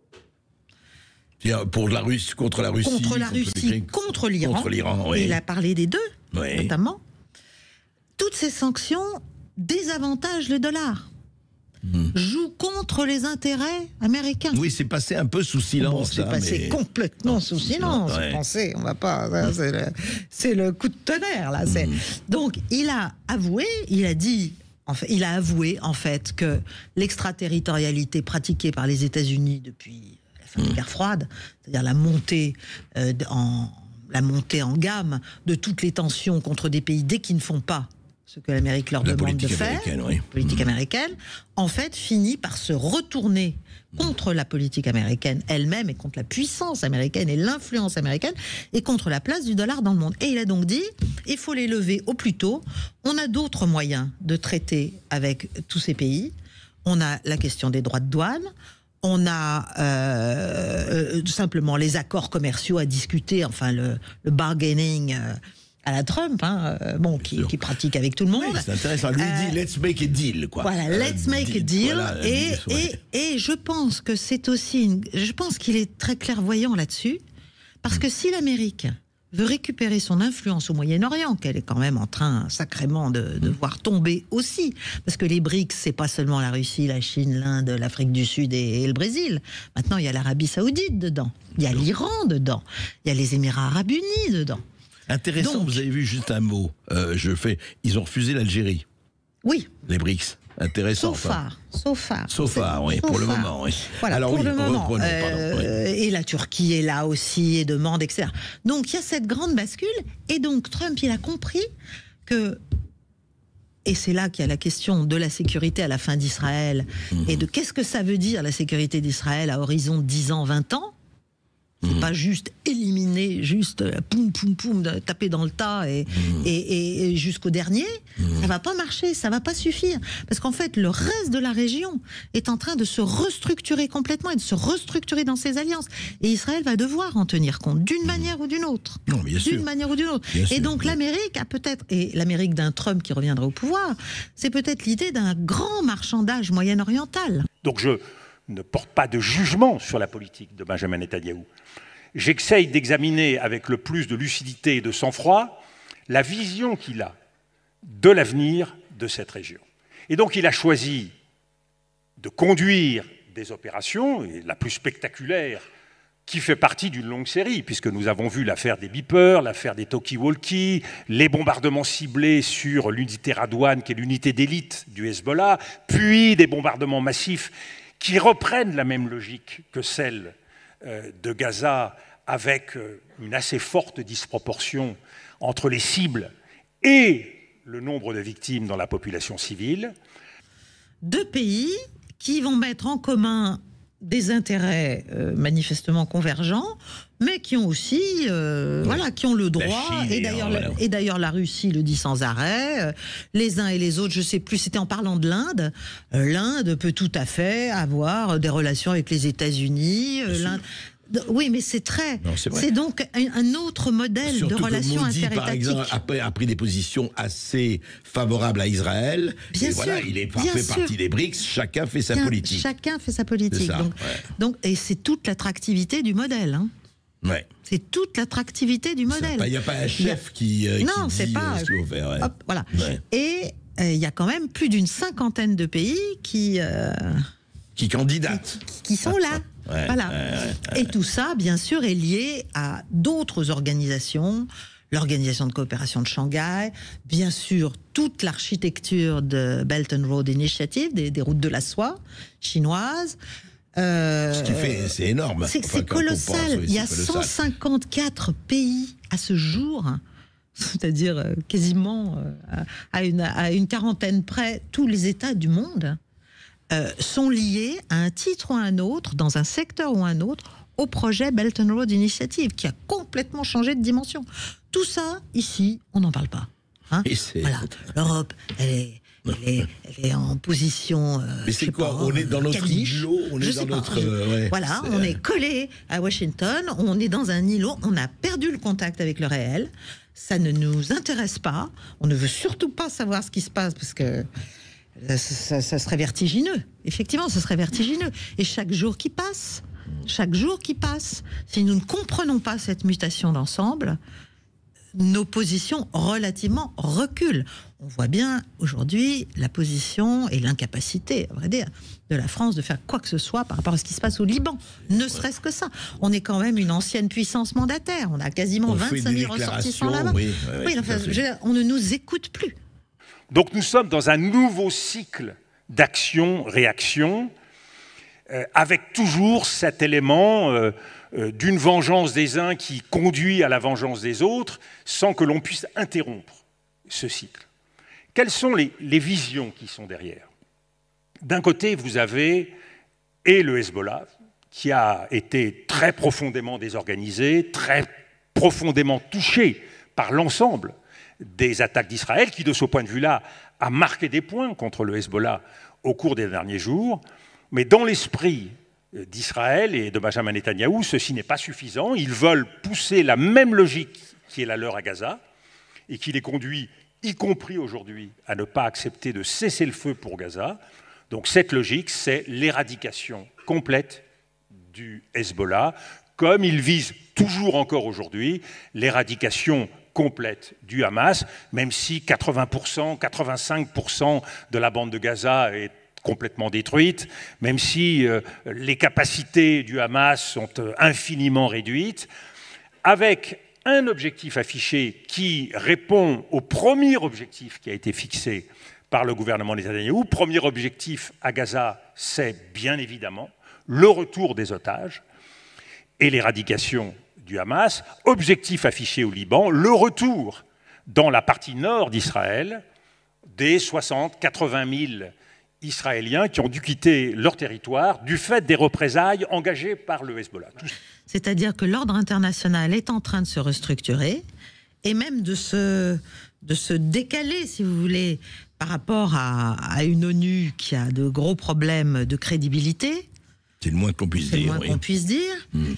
S14: Pour la Russie, contre la Russie,
S13: contre l'Iran, il a parlé des deux, notamment. Toutes ces sanctions désavantagent le dollar. Joue contre les intérêts américains.
S14: Oui, c'est passé un peu sous silence.
S13: C'est passé complètement sous silence. Pensez, on va pas. C'est le coup de tonnerre là. Donc, il a avoué, il a avoué en fait que l'extraterritorialité pratiquée par les États-Unis depuis la fin de la guerre froide, c'est-à-dire la montée en gamme de toutes les tensions contre des pays dès qu'ils ne font pas ce que l'Amérique leur demande de faire, politique américaine, en fait, finit par se retourner contre la politique américaine elle-même et contre la puissance américaine et l'influence américaine et contre la place du dollar dans le monde. Et il a donc dit, il faut les lever au plus tôt. On a d'autres moyens de traiter avec tous ces pays. On a la question des droits de douane. On a tout simplement les accords commerciaux à discuter, enfin le bargaining à la Trump, hein, qui pratique avec tout le monde.
S14: Oui, c'est intéressant. Lui dit let's make a deal, quoi.
S13: Voilà, let's make a deal.
S14: Voilà,
S13: et je pense que c'est aussi, je pense qu'il est très clairvoyant là-dessus, parce que si l'Amérique veut récupérer son influence au Moyen-Orient, qu'elle est quand même en train sacrément de voir tomber aussi, parce que les BRICS, c'est pas seulement la Russie, la Chine, l'Inde, l'Afrique du Sud et le Brésil. Maintenant, il y a l'Arabie Saoudite dedans, il y a l'Iran dedans, il y a les Émirats Arabes Unis dedans.
S14: Intéressant, donc, vous avez vu juste un mot. Ils ont refusé l'Algérie.
S13: Oui.
S14: Les BRICS. Intéressant.
S13: So far,
S14: oui, pour le moment. Oui.
S13: Voilà,
S14: alors,
S13: pour
S14: oui,
S13: le moment.
S14: reprenons, pardon,
S13: et la Turquie est là aussi et demande, etc. Donc il y a cette grande bascule. Et donc Trump, il a compris que, et c'est là qu'il y a la question de la sécurité à la fin d'Israël, et de qu'est-ce que ça veut dire la sécurité d'Israël à horizon de 10 ans, 20 ans. C'est pas juste éliminer, juste poum poum poum, taper dans le tas et jusqu'au dernier. Ça va pas marcher, ça va pas suffire. Parce qu'en fait, le reste de la région est en train de se restructurer complètement et de se restructurer dans ses alliances. Et Israël va devoir en tenir compte d'une manière ou d'une autre.
S14: Non, bien sûr.
S13: D'une manière ou d'une autre.
S14: Bien
S13: et
S14: sûr,
S13: donc l'Amérique a peut-être, et l'Amérique d'un Trump qui reviendra au pouvoir, c'est peut-être l'idée d'un grand marchandage moyen-oriental.
S15: Donc je ne porte pas de jugement sur la politique de Benjamin Netanyahou. J'essaye d'examiner avec le plus de lucidité et de sang-froid la vision qu'il a de l'avenir de cette région. Et donc il a choisi de conduire des opérations, et la plus spectaculaire, qui fait partie d'une longue série, puisque nous avons vu l'affaire des beepers, l'affaire des talkie-walkie, les bombardements ciblés sur l'unité Radwan, qui est l'unité d'élite du Hezbollah, puis des bombardements massifs qui reprennent la même logique que celle de Gaza, avec une assez forte disproportion entre les cibles et le nombre de victimes dans la population civile.
S13: Deux pays qui vont mettre en commun des intérêts manifestement convergents, mais qui ont aussi, qui ont le droit, et d'ailleurs la Russie le dit sans arrêt, les uns et les autres, je sais plus, c'était en parlant de l'Inde, l'Inde peut tout à fait avoir des relations avec les États-Unis, oui, mais c'est c'est donc un autre modèle
S14: surtout
S13: de relations interétatiques.
S14: Par exemple, a pris des positions assez favorables à Israël.
S13: Bien
S14: et
S13: sûr,
S14: voilà, il fait partie des BRICS. Chacun fait sa politique.
S13: Chacun fait sa politique.
S14: Ça,
S13: donc, et c'est toute l'attractivité du modèle. Hein.
S14: Ouais.
S13: C'est toute l'attractivité du modèle.
S14: Il n'y a pas un chef qui
S13: non, c'est
S14: dit
S13: pas.
S14: ce qu'il faut faire. Ouais.
S13: Hop, voilà.
S14: Ouais.
S13: Et il y a quand même plus d'une cinquantaine de pays qui
S14: candidatent.
S13: Qui sont là. Voilà. Et tout ça, bien sûr, est lié à d'autres organisations, l'Organisation de coopération de Shanghai, bien sûr, toute l'architecture de Belt and Road Initiative, des routes de la soie chinoises.
S14: Ce qui fait, c'est énorme.
S13: C'est colossal. Il y a 154 pays à ce jour, c'est-à-dire quasiment à une quarantaine près, tous les États du monde. Sont liés à un titre ou à un autre, dans un secteur ou un autre, au projet Belt and Road Initiative, qui a complètement changé de dimension. Tout ça, ici, on n'en parle pas. Hein, voilà. L'Europe, elle est en position.
S14: Mais c'est quoi? On est dans notre îlot, on est dans notre.
S13: Voilà, on est collé à Washington, on est dans un îlot, on a perdu le contact avec le réel. Ça ne nous intéresse pas. On ne veut surtout pas savoir ce qui se passe parce que. Ça serait vertigineux. Effectivement, ce serait vertigineux. Et chaque jour qui passe, si nous ne comprenons pas cette mutation d'ensemble, nos positions relativement reculent. On voit bien aujourd'hui la position et l'incapacité, à vrai dire, de la France de faire quoi que ce soit par rapport à ce qui se passe au Liban. Ne serait-ce que ça. On est quand même une ancienne puissance mandataire. On a quasiment 25 000 ressortissants là-bas. On ne nous écoute plus.
S15: Donc nous sommes dans un nouveau cycle d'action-réaction, avec toujours cet élément d'une vengeance des uns qui conduit à la vengeance des autres, sans que l'on puisse interrompre ce cycle. Quelles sont les visions qui sont derrière? D'un côté, vous avez le Hezbollah, qui a été très profondément désorganisé, très profondément touché par l'ensemble des attaques d'Israël, qui de ce point de vue-là a marqué des points contre le Hezbollah au cours des derniers jours. Mais dans l'esprit d'Israël et de Benjamin Netanyahou, ceci n'est pas suffisant. Ils veulent pousser la même logique qui est la leur à Gaza, et qui les conduit, y compris aujourd'hui, à ne pas accepter de cesser le feu pour Gaza. Donc cette logique, c'est l'éradication complète du Hezbollah, comme il vise toujours encore aujourd'hui l'éradication complète du Hamas, même si 80%, 85% de la bande de Gaza est complètement détruite, même si les capacités du Hamas sont infiniment réduites, avec un objectif affiché qui répond au premier objectif qui a été fixé par le gouvernement Netanyahou. Premier objectif à Gaza, c'est bien évidemment le retour des otages et l'éradication du Hamas. Objectif affiché au Liban, le retour dans la partie nord d'Israël des 60-80 000 Israéliens qui ont dû quitter leur territoire du fait des représailles engagées par le Hezbollah.
S13: C'est-à-dire que l'ordre international est en train de se restructurer et même de se décaler, si vous voulez, par rapport à une ONU qui a de gros problèmes de crédibilité.
S14: C'est le moins qu'on puisse dire.
S13: C'est le moins qu'on puisse dire.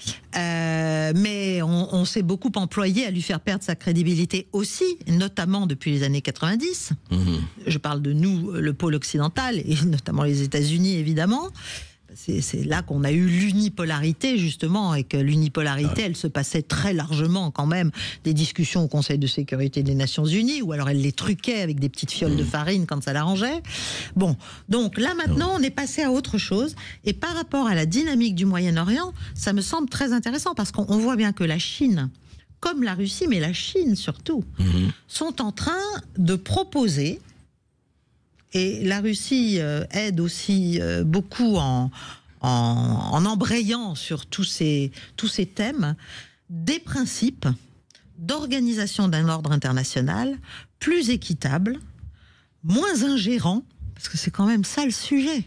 S13: Mais on s'est beaucoup employé à lui faire perdre sa crédibilité aussi, notamment depuis les années 90. Je parle de nous, le pôle occidental, et notamment les États-Unis, évidemment. C'est là qu'on a eu l'unipolarité, justement, et que l'unipolarité, elle se passait très largement, quand même, des discussions au Conseil de sécurité des Nations Unies, ou alors elle les truquait avec des petites fioles de farine quand ça l'arrangeait. Bon, donc là, maintenant, on est passé à autre chose, et par rapport à la dynamique du Moyen-Orient, ça me semble très intéressant, parce qu'on voit bien que la Chine, comme la Russie, mais la Chine surtout, sont en train de proposer... Et la Russie aide aussi beaucoup en embrayant sur tous ces thèmes, des principes d'organisation d'un ordre international plus équitable, moins ingérant, parce que c'est quand même ça le sujet.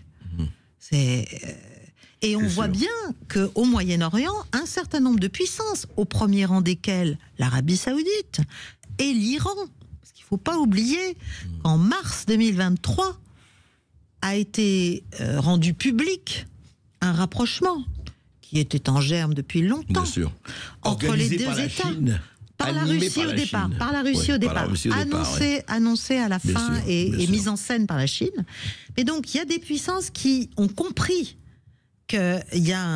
S13: Et on voit bien qu'au Moyen-Orient, un certain nombre de puissances, au premier rang desquelles l'Arabie Saoudite et l'Iran, il ne faut pas oublier qu'en mars 2023 a été rendu public un rapprochement qui était en germe depuis longtemps entre les deux États. Par la Russie au départ, annoncé à la fin et mise en scène par la Chine. Et donc il y a des puissances qui ont compris qu'il y a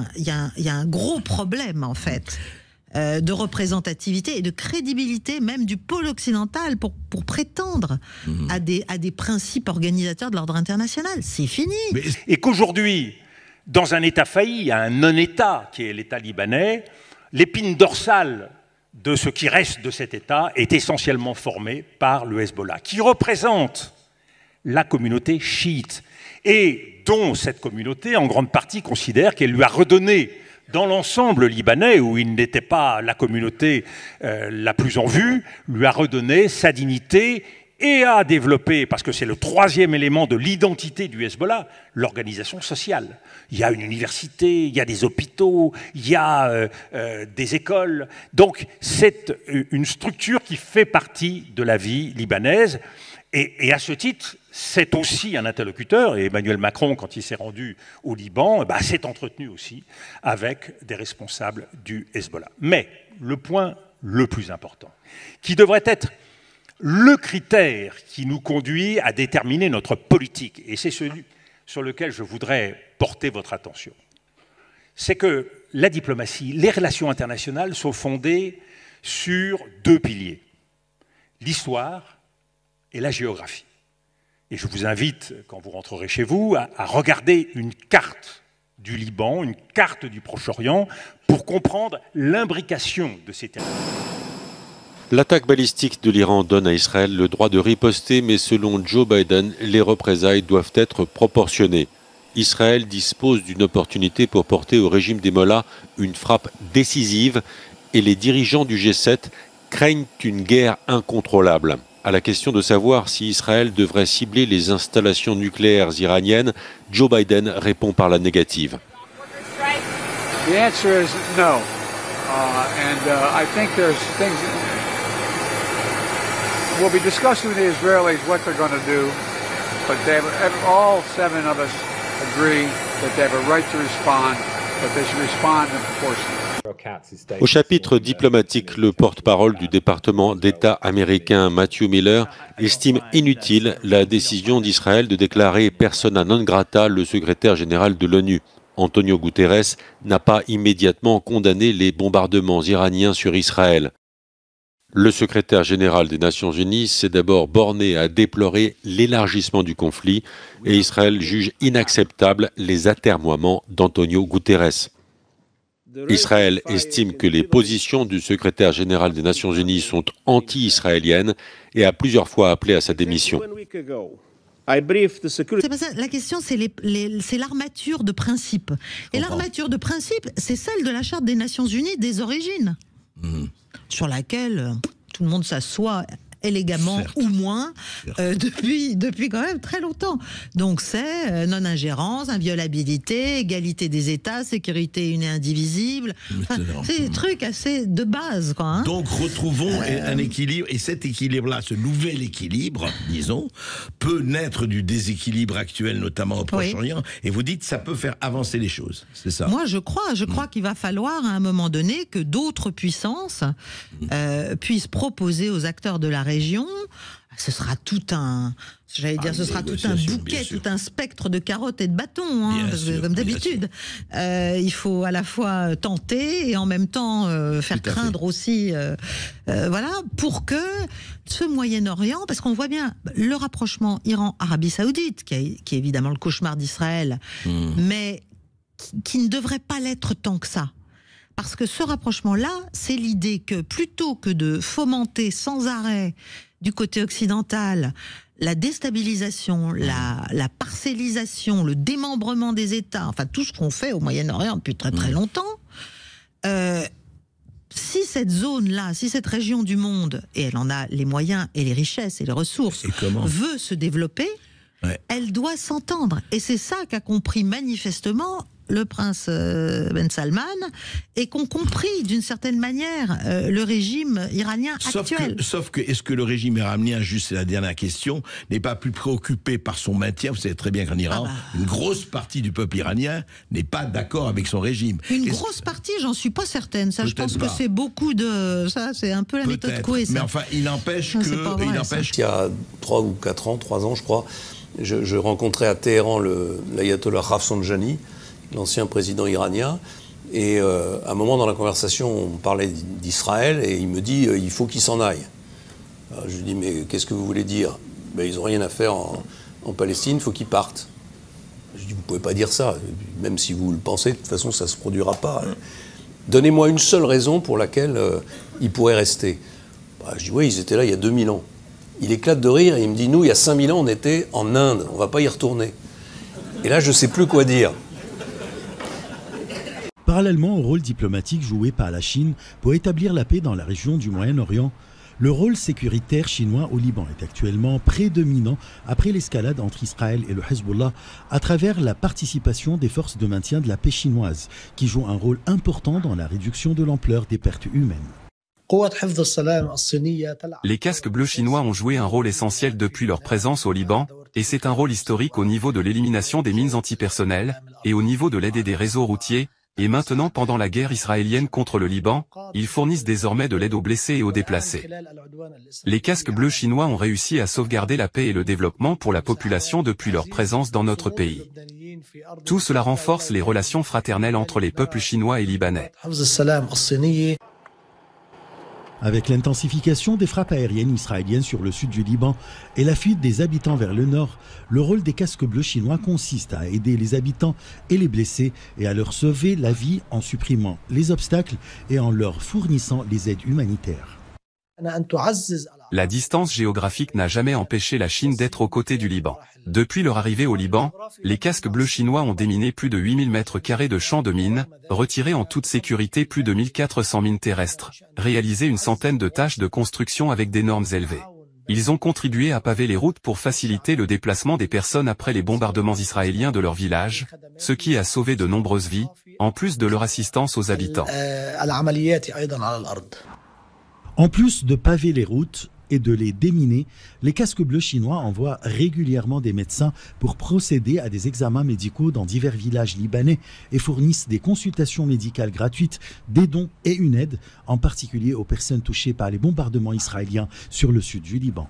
S13: un gros problème en fait. De représentativité et de crédibilité même du pôle occidental pour prétendre à des principes organisateurs de l'ordre international. C'est fini.
S15: Et qu'aujourd'hui, dans un État failli, un non-État qui est l'État libanais, l'épine dorsale de ce qui reste de cet État est essentiellement formée par le Hezbollah, qui représente la communauté chiite et dont cette communauté, en grande partie, considère qu'elle lui a redonné dans l'ensemble libanais, où il n'était pas la communauté la plus en vue, lui a redonné sa dignité et a développé, parce que c'est le troisième élément de l'identité du Hezbollah, l'organisation sociale. Il y a une université, il y a des hôpitaux, il y a des écoles. Donc c'est une structure qui fait partie de la vie libanaise. Et à ce titre, c'est aussi un interlocuteur, et Emmanuel Macron, quand il s'est rendu au Liban, s'est entretenu aussi avec des responsables du Hezbollah. Mais le point le plus important, qui devrait être le critère qui nous conduit à déterminer notre politique, et c'est celui sur lequel je voudrais porter votre attention, c'est que la diplomatie, les relations internationales sont fondées sur deux piliers, l'histoire et la géographie. Et je vous invite, quand vous rentrerez chez vous, à regarder une carte du Liban, une carte du Proche-Orient, pour comprendre l'imbrication de ces territoires.
S20: L'attaque balistique de l'Iran donne à Israël le droit de riposter, mais selon Joe Biden, les représailles doivent être proportionnées. Israël dispose d'une opportunité pour porter au régime des Mollahs une frappe décisive, et les dirigeants du G7 craignent une guerre incontrôlable. À la question de savoir si Israël devrait cibler les installations nucléaires iraniennes, Joe Biden répond par la négative.
S21: The answer is no. I think there's things will be discussed with the Israelis what they're going to do, but all seven of us agree that they have a right to respond, but they should respond in proportion.
S20: Au chapitre diplomatique, le porte-parole du département d'État américain Matthew Miller estime inutile la décision d'Israël de déclarer persona non grata le secrétaire général de l'ONU. Antonio Guterres n'a pas immédiatement condamné les bombardements iraniens sur Israël. Le secrétaire général des Nations Unies s'est d'abord borné à déplorer l'élargissement du conflit et Israël juge inacceptables les atermoiements d'Antonio Guterres. Israël estime que les positions du secrétaire général des Nations Unies sont anti-israéliennes et a plusieurs fois appelé à sa démission.
S13: C'est pas ça. La question, c'est l'armature de principe. Et l'armature de principe, c'est celle de la Charte des Nations Unies des origines, sur laquelle tout le monde s'assoit élégamment ou moins depuis quand même très longtemps. Donc c'est non-ingérence, inviolabilité, égalité des États, sécurité une et indivisible. Enfin, c'est des trucs assez de base, quoi. Hein.
S14: Donc retrouvons un équilibre, et cet équilibre-là, ce nouvel équilibre, disons, peut naître du déséquilibre actuel, notamment au Proche-Orient, et vous dites ça peut faire avancer les choses, c'est ça?
S13: Moi je crois qu'il va falloir à un moment donné que d'autres puissances puissent proposer aux acteurs de la région. Ce sera tout un, bouquet, tout un spectre de carottes et de bâtons, hein, parce que, comme d'habitude. Il faut à la fois tenter et en même temps faire craindre aussi, voilà, pour que ce Moyen-Orient, parce qu'on voit bien le rapprochement Iran-Arabie Saoudite, qui est évidemment le cauchemar d'Israël, mais qui ne devrait pas l'être tant que ça. Parce que ce rapprochement-là, c'est l'idée que plutôt que de fomenter sans arrêt du côté occidental la déstabilisation, la parcellisation, le démembrement des États, enfin tout ce qu'on fait au Moyen-Orient depuis très très longtemps, si cette zone-là, si cette région du monde, et elle en a les moyens et les richesses et les ressources, veut se développer, elle doit s'entendre. Et c'est ça qu'a compris manifestement le prince Ben Salman, et qu'ont compris d'une certaine manière le régime iranien actuel.
S14: Sauf que, est-ce que le régime iranien, juste c'est la dernière question, n'est pas plus préoccupé par son maintien? Vous savez très bien qu'en Iran, une grosse partie du peuple iranien n'est pas d'accord avec son régime.
S13: Une grosse partie, j'en suis pas certaine. Ça, je pense que c'est beaucoup de... Ça, c'est un peu la méthode Coué, ça.
S14: Mais enfin, il n'empêche que...
S2: Il y a 3 ou 4 ans, je crois, je rencontrais à Téhéran l'ayatollah Rafsanjani, l'ancien président iranien, et à un moment dans la conversation, on parlait d'Israël, et il me dit il faut qu'il s'en aille. Alors, je lui dis mais qu'est-ce que vous voulez dire? Ils n'ont rien à faire en Palestine, il faut qu'ils partent. Je lui dis vous ne pouvez pas dire ça, même si vous le pensez, de toute façon ça ne se produira pas. Donnez-moi une seule raison pour laquelle ils pourraient rester. Je dis oui, ils étaient là il y a 2000 ans. Il éclate de rire et il me dit nous il y a 5000 ans on était en Inde, on ne va pas y retourner. Et là je ne sais plus quoi dire.
S22: Parallèlement au rôle diplomatique joué par la Chine pour établir la paix dans la région du Moyen-Orient, le rôle sécuritaire chinois au Liban est actuellement prédominant après l'escalade entre Israël et le Hezbollah à travers la participation des forces de maintien de la paix chinoises qui jouent un rôle important dans la réduction de l'ampleur des pertes humaines.
S23: Les casques bleus chinois ont joué un rôle essentiel depuis leur présence au Liban, et c'est un rôle historique au niveau de l'élimination des mines antipersonnelles et au niveau de l'aide et des réseaux routiers. Et maintenant, pendant la guerre israélienne contre le Liban, ils fournissent désormais de l'aide aux blessés et aux déplacés. Les casques bleus chinois ont réussi à sauvegarder la paix et le développement pour la population depuis leur présence dans notre pays. Tout cela renforce les relations fraternelles entre les peuples chinois et libanais.
S22: Avec l'intensification des frappes aériennes israéliennes sur le sud du Liban et la fuite des habitants vers le nord, le rôle des casques bleus chinois consiste à aider les habitants et les blessés et à leur sauver la vie en supprimant les obstacles et en leur fournissant les aides humanitaires.
S23: La distance géographique n'a jamais empêché la Chine d'être aux côtés du Liban. Depuis leur arrivée au Liban, les casques bleus chinois ont déminé plus de 8000 mètres carrés de champs de mines, retiré en toute sécurité plus de 1400 mines terrestres, réalisé une centaine de tâches de construction avec des normes élevées. Ils ont contribué à paver les routes pour faciliter le déplacement des personnes après les bombardements israéliens de leur village, ce qui a sauvé de nombreuses vies, en plus de leur assistance aux habitants.
S22: En plus de paver les routes, et de les déminer, les casques bleus chinois envoient régulièrement des médecins pour procéder à des examens médicaux dans divers villages libanais et fournissent des consultations médicales gratuites, des dons et une aide, en particulier aux personnes touchées par les bombardements israéliens sur le sud du Liban.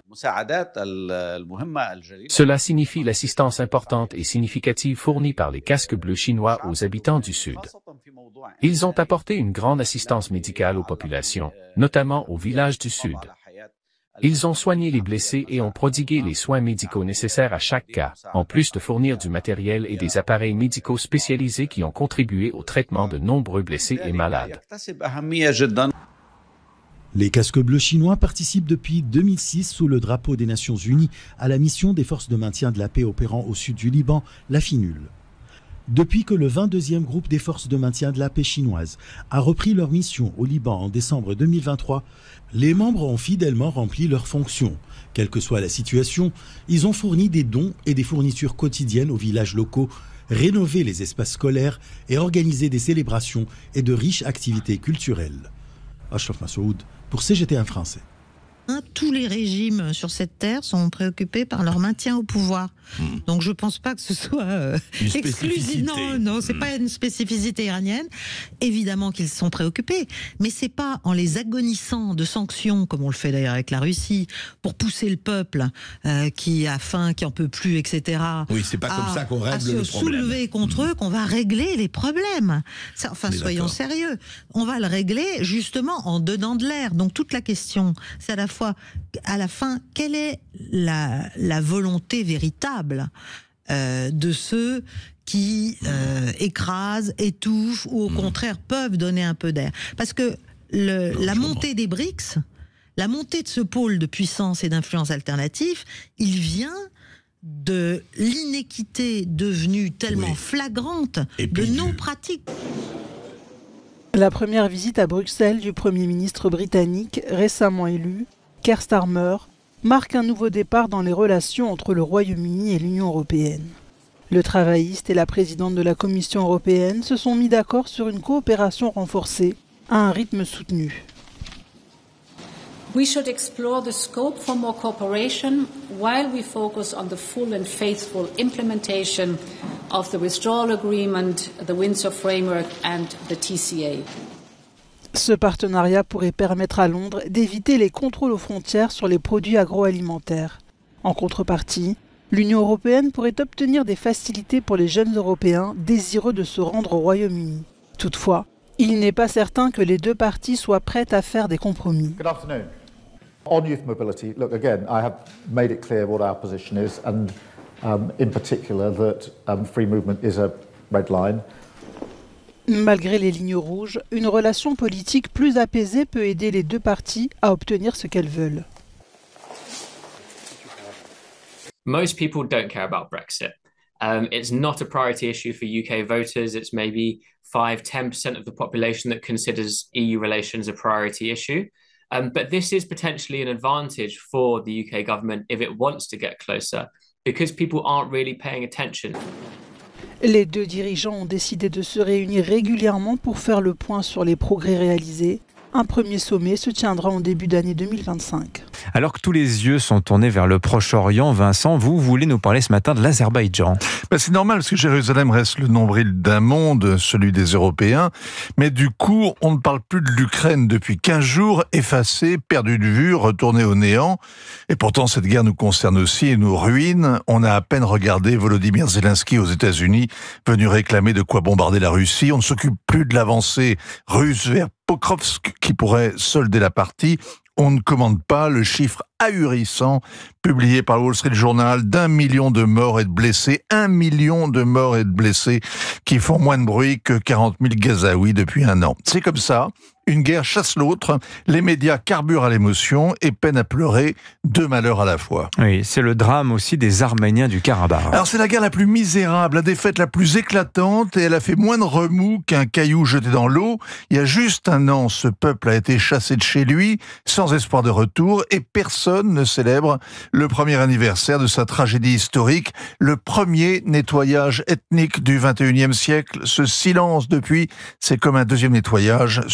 S1: Cela signifie l'assistance importante et significative fournie par les casques bleus chinois aux habitants du Sud. Ils ont apporté une grande assistance médicale aux populations, notamment aux villages du Sud. Ils ont soigné les blessés et ont prodigué les soins médicaux nécessaires à chaque cas, en plus de fournir du matériel et des appareils médicaux spécialisés qui ont contribué au traitement de nombreux blessés et malades.
S22: Les casques bleus chinois participent depuis 2006 sous le drapeau des Nations Unies à la mission des forces de maintien de la paix opérant au sud du Liban, la FINUL. Depuis que le 22e groupe des forces de maintien de la paix chinoises a repris leur mission au Liban en décembre 2023, les membres ont fidèlement rempli leurs fonctions. Quelle que soit la situation, ils ont fourni des dons et des fournitures quotidiennes aux villages locaux, rénové les espaces scolaires et organisé des célébrations et de riches activités culturelles. Ashraf Massoud pour CGT1 français.
S13: Tous les régimes sur cette terre sont préoccupés par leur maintien au pouvoir. Donc je ne pense pas que ce soit exclusif. Non, c'est pas une spécificité iranienne. Évidemment qu'ils sont préoccupés, mais c'est pas en les agonissant de sanctions, comme on le fait d'ailleurs avec la Russie, pour pousser le peuple qui a faim, qui en peut plus, etc.
S14: Oui, c'est pas comme ça qu'on règle le problème.
S13: Soulever contre eux qu'on va régler les problèmes. Soyons sérieux. On va le régler justement en donnant de l'air. Donc toute la question, c'est à la fin, quelle est la volonté véritable de ceux qui écrasent, étouffent ou au contraire peuvent donner un peu d'air. Parce que la montée des BRICS, la montée de ce pôle de puissance et d'influence alternatif, il vient de l'inéquité devenue tellement flagrante de nos pratiques.
S4: La première visite à Bruxelles du Premier ministre britannique récemment élu, Keir Starmer, marque un nouveau départ dans les relations entre le Royaume-Uni et l'Union européenne. Le travailliste et la présidente de la Commission européenne se sont mis d'accord sur une coopération renforcée à un rythme soutenu.
S5: We should explore the scope for more cooperation while we focus on the full and faithful implementation of the withdrawal agreement, the Windsor Framework and the TCA.
S4: Ce partenariat pourrait permettre à Londres d'éviter les contrôles aux frontières sur les produits agroalimentaires. En contrepartie, l'Union européenne pourrait obtenir des facilités pour les jeunes Européens désireux de se rendre au Royaume-Uni. Toutefois, il n'est pas certain que les deux parties soient prêtes à faire des compromis.
S24: Good afternoon. On youth mobility, look, again, I have made it clear what our position is, and in particular that free movement is a red line.
S4: Malgré les lignes rouges, une relation politique plus apaisée peut aider les deux parties à obtenir ce qu'elles veulent.
S25: Most people don't care about Brexit. It's not a priority issue for UK voters. It's maybe 5-10% of the population that considers EU relations a priority issue. But this is potentially an advantage for the UK government if it wants to get closer, because people aren't really paying attention.
S4: Les deux dirigeants ont décidé de se réunir régulièrement pour faire le point sur les progrès réalisés. Un premier sommet se tiendra en début d'année 2025.
S26: Alors que tous les yeux sont tournés vers le Proche-Orient, Vincent, vous voulez nous parler ce matin de l'Azerbaïdjan.
S27: C'est normal parce que Jérusalem reste le nombril d'un monde, celui des Européens. Mais du coup, on ne parle plus de l'Ukraine depuis 15 jours, effacée, perdue de vue, retournée au néant. Et pourtant, cette guerre nous concerne aussi et nous ruine. On a à peine regardé Volodymyr Zelensky aux États-Unis, venu réclamer de quoi bombarder la Russie. On ne s'occupe plus de l'avancée russe vers Pokrovsk qui pourrait solder la partie. On ne commande pas le chiffre ahurissant publié par le Wall Street Journal d'1 million de morts et de blessés. 1 million de morts et de blessés qui font moins de bruit que 40 000 Gazaouis depuis un an. C'est comme ça. Une guerre chasse l'autre, les médias carburent à l'émotion et peinent à pleurer deux malheurs à la fois.
S26: Oui, c'est le drame aussi des Arméniens du Karabakh.
S27: Alors c'est la guerre la plus misérable, la défaite la plus éclatante et elle a fait moins de remous qu'un caillou jeté dans l'eau. Il y a juste un an, ce peuple a été chassé de chez lui, sans espoir de retour et personne ne célèbre le premier anniversaire de sa tragédie historique, le premier nettoyage ethnique du 21e siècle. Ce silence depuis, c'est comme un deuxième nettoyage, celui de la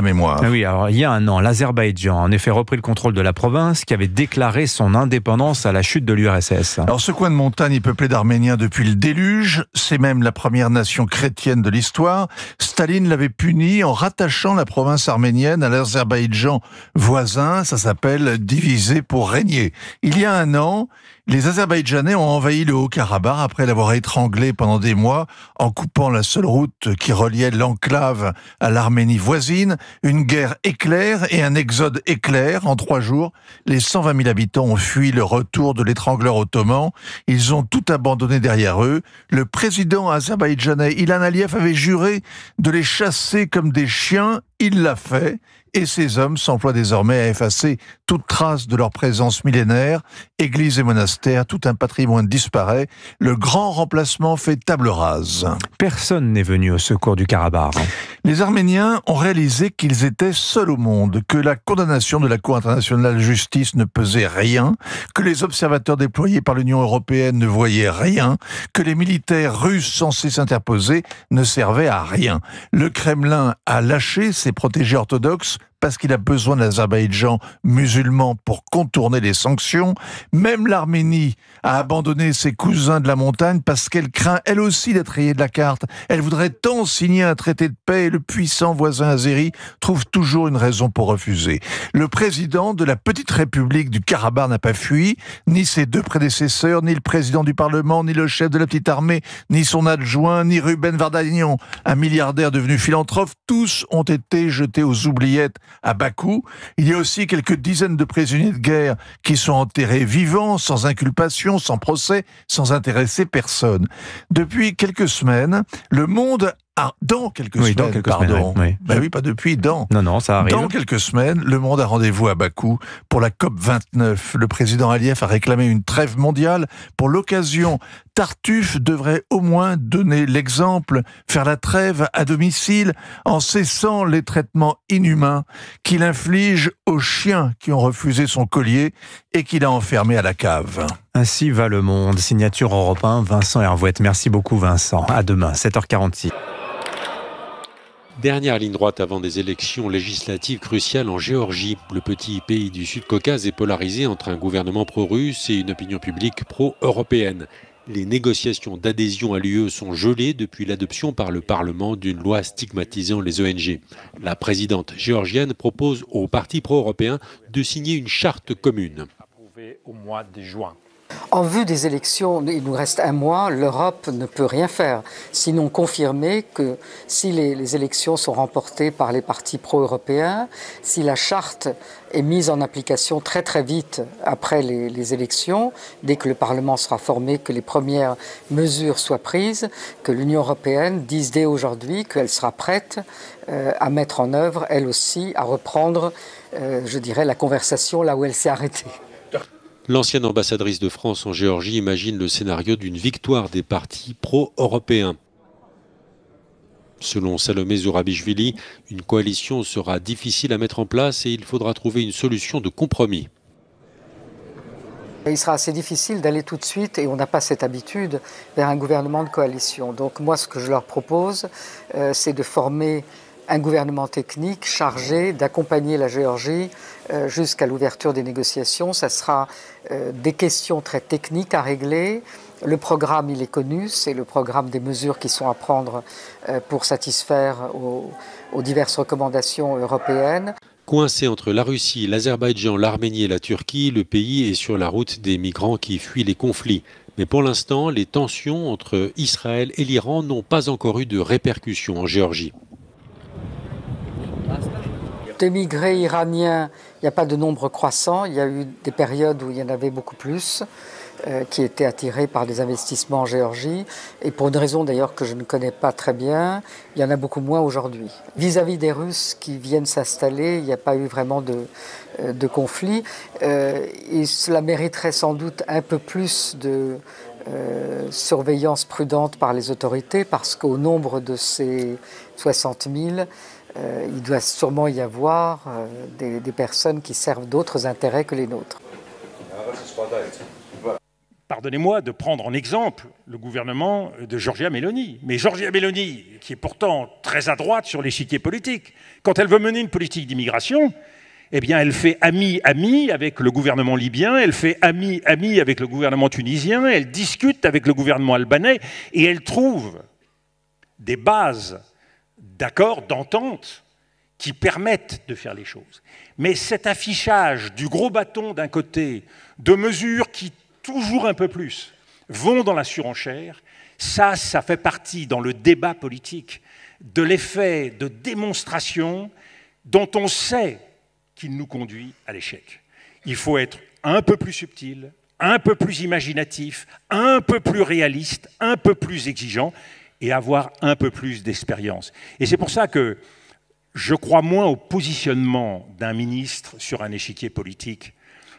S27: mémoire.
S26: Oui, alors il y a un an, l'Azerbaïdjan a en effet repris le contrôle de la province qui avait déclaré son indépendance à la chute de l'URSS.
S27: Alors ce coin de montagne est peuplé d'Arméniens depuis le déluge, c'est même la première nation chrétienne de l'histoire. Staline l'avait puni en rattachant la province arménienne à l'Azerbaïdjan voisin, ça s'appelle diviser pour régner. Il y a un an, les Azerbaïdjanais ont envahi le Haut-Karabakh après l'avoir étranglé pendant des mois en coupant la seule route qui reliait l'enclave à l'Arménie voisine. Une guerre éclair et un exode éclair. En 3 jours, les 120 000 habitants ont fui le retour de l'étrangleur ottoman. Ils ont tout abandonné derrière eux. Le président azerbaïdjanais Ilham Aliyev avait juré de les chasser comme des chiens. Il l'a fait. Et ces hommes s'emploient désormais à effacer toute trace de leur présence millénaire. Églises et monastères, tout un patrimoine disparaît. Le grand remplacement fait table rase.
S26: Personne n'est venu au secours du Karabakh.
S27: Les Arméniens ont réalisé qu'ils étaient seuls au monde, que la condamnation de la Cour internationale de justice ne pesait rien, que les observateurs déployés par l'Union européenne ne voyaient rien, que les militaires russes censés s'interposer ne servaient à rien. Le Kremlin a lâché ses protégés orthodoxes parce qu'il a besoin de l'Azerbaïdjan musulman pour contourner les sanctions. Même l'Arménie a abandonné ses cousins de la montagne parce qu'elle craint elle aussi d'être rayée de la carte. Elle voudrait tant signer un traité de paix et le puissant voisin azéri trouve toujours une raison pour refuser. Le président de la petite république du Karabakh n'a pas fui, ni ses 2 prédécesseurs, ni le président du Parlement, ni le chef de la petite armée, ni son adjoint, ni Ruben Vardanian, un milliardaire devenu philanthrope. Tous ont été jetés aux oubliettes à Bakou. Il y a aussi quelques dizaines de prisonniers de guerre qui sont enterrés vivants, sans inculpation, sans procès, sans intéresser personne. Depuis quelques semaines, le monde dans quelques semaines, pardon.
S26: Oui.
S27: Ben oui, pas depuis, dans.
S26: Non, ça arrive.
S27: Dans quelques semaines, le monde a rendez-vous à Bakou pour la COP29. Le président Aliyev a réclamé une trêve mondiale. Pour l'occasion, Tartuffe devrait au moins donner l'exemple, faire la trêve à domicile en cessant les traitements inhumains qu'il inflige aux chiens qui ont refusé son collier et qu'il a enfermé à la cave.
S26: Ainsi va le monde. Signature Europe 1, Vincent Hervouette. Merci beaucoup Vincent. À demain, 7h46.
S20: Dernière ligne droite avant des élections législatives cruciales en Géorgie. Le petit pays du Sud-Caucase est polarisé entre un gouvernement pro-russe et une opinion publique pro-européenne. Les négociations d'adhésion à l'UE sont gelées depuis l'adoption par le Parlement d'une loi stigmatisant les ONG. La présidente géorgienne propose aux partis pro-européens de signer une charte commune.
S3: Au mois de juin.
S6: En vue des élections, il nous reste un mois, l'Europe ne peut rien faire, sinon confirmer que si les élections sont remportées par les partis pro-européens, si la charte est mise en application très très vite après les élections, dès que le Parlement sera formé, que les premières mesures soient prises, que l'Union européenne dise dès aujourd'hui qu'elle sera prête à mettre en œuvre, elle aussi, à reprendre, je dirais, la conversation là où elle s'est arrêtée.
S20: L'ancienne ambassadrice de France en Géorgie imagine le scénario d'une victoire des partis pro-européens. Selon Salomé Zourabichvili, une coalition sera difficile à mettre en place et il faudra trouver une solution de compromis.
S6: Il sera assez difficile d'aller tout de suite, et on n'a pas cette habitude, vers un gouvernement de coalition. Donc moi, ce que je leur propose, c'est de former un gouvernement technique chargé d'accompagner la Géorgie jusqu'à l'ouverture des négociations. Ça sera des questions très techniques à régler. Le programme, il est connu, c'est le programme des mesures qui sont à prendre pour satisfaire aux diverses recommandations européennes.
S20: Coincé entre la Russie, l'Azerbaïdjan, l'Arménie et la Turquie, le pays est sur la route des migrants qui fuient les conflits. Mais pour l'instant, les tensions entre Israël et l'Iran n'ont pas encore eu de répercussions en Géorgie.
S6: D'émigrés iraniens, il n'y a pas de nombre croissant. Il y a eu des périodes où il y en avait beaucoup plus, qui étaient attirés par des investissements en Géorgie. Et pour une raison d'ailleurs que je ne connais pas très bien, il y en a beaucoup moins aujourd'hui. Vis-à-vis des Russes qui viennent s'installer, il n'y a pas eu vraiment de conflit. Et cela mériterait sans doute un peu plus de surveillance prudente par les autorités, parce qu'au nombre de ces 60 000, il doit sûrement y avoir des personnes qui servent d'autres intérêts que les nôtres.
S15: pardonnez-moi de prendre en exemple le gouvernement de Giorgia Meloni. Mais Giorgia Meloni, qui est pourtant très à droite sur l'échiquier politique, quand elle veut mener une politique d'immigration, eh bien, elle fait ami-ami avec le gouvernement libyen, elle fait ami-ami avec le gouvernement tunisien, elle discute avec le gouvernement albanais et elle trouve des bases d'accords, d'entente qui permettent de faire les choses. Mais cet affichage du gros bâton d'un côté, de mesures qui, toujours un peu plus, vont dans la surenchère, ça fait partie dans le débat politique de l'effet de démonstration dont on sait qu'il nous conduit à l'échec. Il faut être un peu plus subtil, un peu plus imaginatif, un peu plus réaliste, un peu plus exigeant et avoir un peu plus d'expérience. Et c'est pour ça que je crois moins au positionnement d'un ministre sur un échiquier politique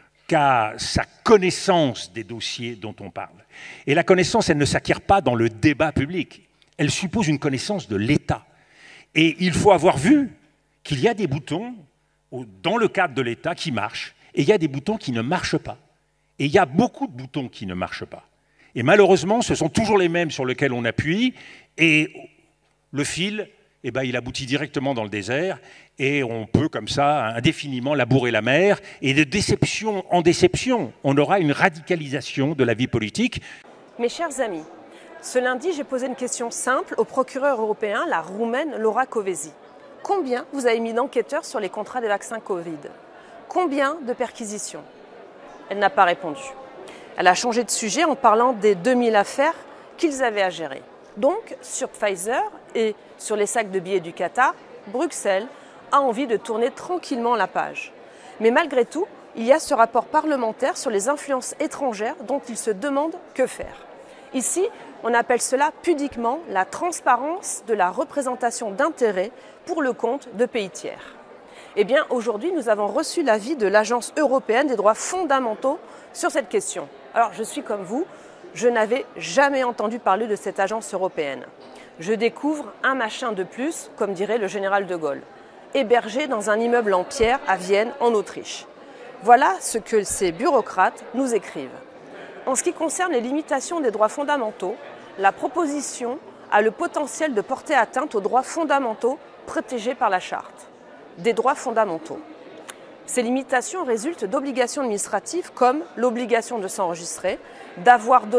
S15: qu'à sa connaissance des dossiers dont on parle. Et la connaissance, elle ne s'acquiert pas dans le débat public. Elle suppose une connaissance de l'État. Et il faut avoir vu qu'il y a des boutons dans le cadre de l'État qui marchent, et il y a des boutons qui ne marchent pas. Et il y a beaucoup de boutons qui ne marchent pas. Et malheureusement, ce sont toujours les mêmes sur lesquels on appuie, et le fil, eh ben, il aboutit directement dans le désert, et on peut comme ça indéfiniment labourer la mer, et de déception en déception, on aura une radicalisation de la vie politique.
S7: Mes chers amis, ce lundi, j'ai posé une question simple au procureur européen, la roumaine Laura Kövesi. Combien vous avez mis d'enquêteurs sur les contrats des vaccins Covid? Combien de perquisitions? Elle n'a pas répondu. Elle a changé de sujet en parlant des 2000 affaires qu'ils avaient à gérer. Donc, sur Pfizer et sur les sacs de billets du Qatar, Bruxelles a envie de tourner tranquillement la page. Mais malgré tout, il y a ce rapport parlementaire sur les influences étrangères dont il se demande que faire. Ici, on appelle cela pudiquement la transparence de la représentation d'intérêts pour le compte de pays tiers. Eh bien, aujourd'hui, nous avons reçu l'avis de l'Agence européenne des droits fondamentaux sur cette question. Alors, je suis comme vous, je n'avais jamais entendu parler de cette agence européenne. Je découvre un machin de plus, comme dirait le général de Gaulle, hébergé dans un immeuble en pierre à Vienne, en Autriche. Voilà ce que ces bureaucrates nous écrivent. En ce qui concerne les limitations des droits fondamentaux, la proposition a le potentiel de porter atteinte aux droits fondamentaux protégés par la Charte des droits fondamentaux. Ces limitations résultent d'obligations administratives comme l'obligation de s'enregistrer, d'avoir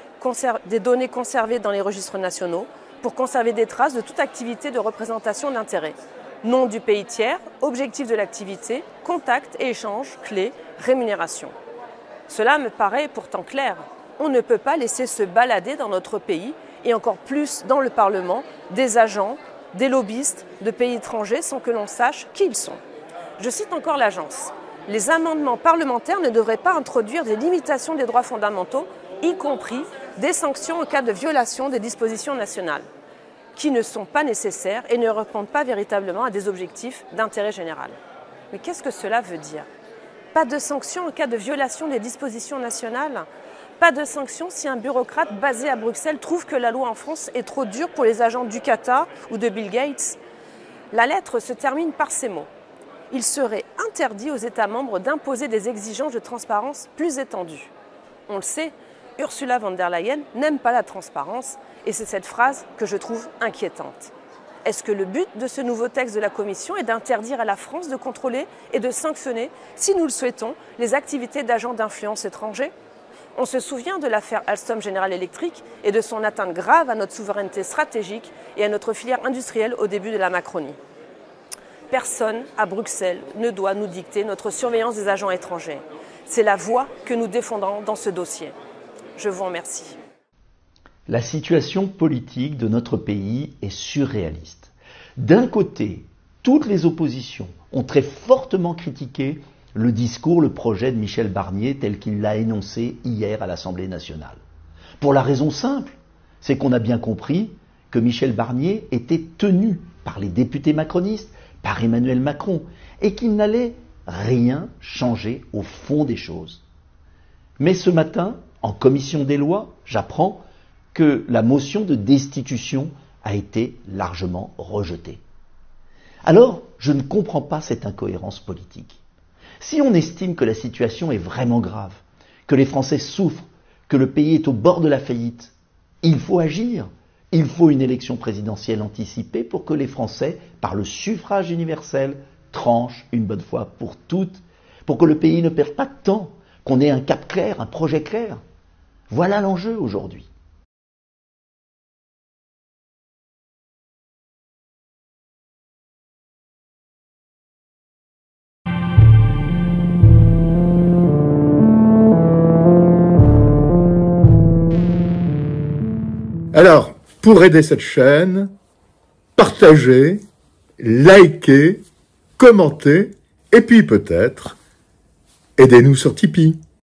S7: des données conservées dans les registres nationaux pour conserver des traces de toute activité de représentation d'intérêt. Nom du pays tiers, objectif de l'activité, contact et échange, clé, rémunération. Cela me paraît pourtant clair. On ne peut pas laisser se balader dans notre pays, et encore plus dans le Parlement, des agents, des lobbyistes de pays étrangers sans que l'on sache qui ils sont. Je cite encore l'agence. Les amendements parlementaires ne devraient pas introduire des limitations des droits fondamentaux, y compris des sanctions en cas de violation des dispositions nationales, qui ne sont pas nécessaires et ne répondent pas véritablement à des objectifs d'intérêt général. Mais qu'est-ce que cela veut dire ? Pas de sanctions en cas de violation des dispositions nationales ? Pas de sanctions si un bureaucrate basé à Bruxelles trouve que la loi en France est trop dure pour les agents du Qatar ou de Bill Gates. La lettre se termine par ces mots. Il serait interdit aux États membres d'imposer des exigences de transparence plus étendues. On le sait, Ursula von der Leyen n'aime pas la transparence et c'est cette phrase que je trouve inquiétante. Est-ce que le but de ce nouveau texte de la Commission est d'interdire à la France de contrôler et de sanctionner, si nous le souhaitons, les activités d'agents d'influence étrangers ? On se souvient de l'affaire Alstom General Electric et de son atteinte grave à notre souveraineté stratégique et à notre filière industrielle au début de la Macronie. Personne à Bruxelles ne doit nous dicter notre surveillance des agents étrangers. C'est la voie que nous défendrons dans ce dossier. Je vous remercie.
S8: La situation politique de notre pays est surréaliste. D'un côté, toutes les oppositions ont très fortement critiqué le discours, le projet de Michel Barnier tel qu'il l'a énoncé hier à l'Assemblée nationale. Pour la raison simple, c'est qu'on a bien compris que Michel Barnier était tenu par les députés macronistes, par Emmanuel Macron, et qu'il n'allait rien changer au fond des choses. Mais ce matin, en commission des lois, j'apprends que la motion de destitution a été largement rejetée. Alors, je ne comprends pas cette incohérence politique. Si on estime que la situation est vraiment grave, que les Français souffrent, que le pays est au bord de la faillite, il faut agir. Il faut une élection présidentielle anticipée pour que les Français, par le suffrage universel, tranchent une bonne fois pour toutes, pour que le pays ne perde pas de temps, qu'on ait un cap clair, un projet clair. Voilà l'enjeu aujourd'hui.
S9: Alors, pour aider cette chaîne, partagez, likez, commentez, et puis peut-être, aidez-nous sur Tipeee.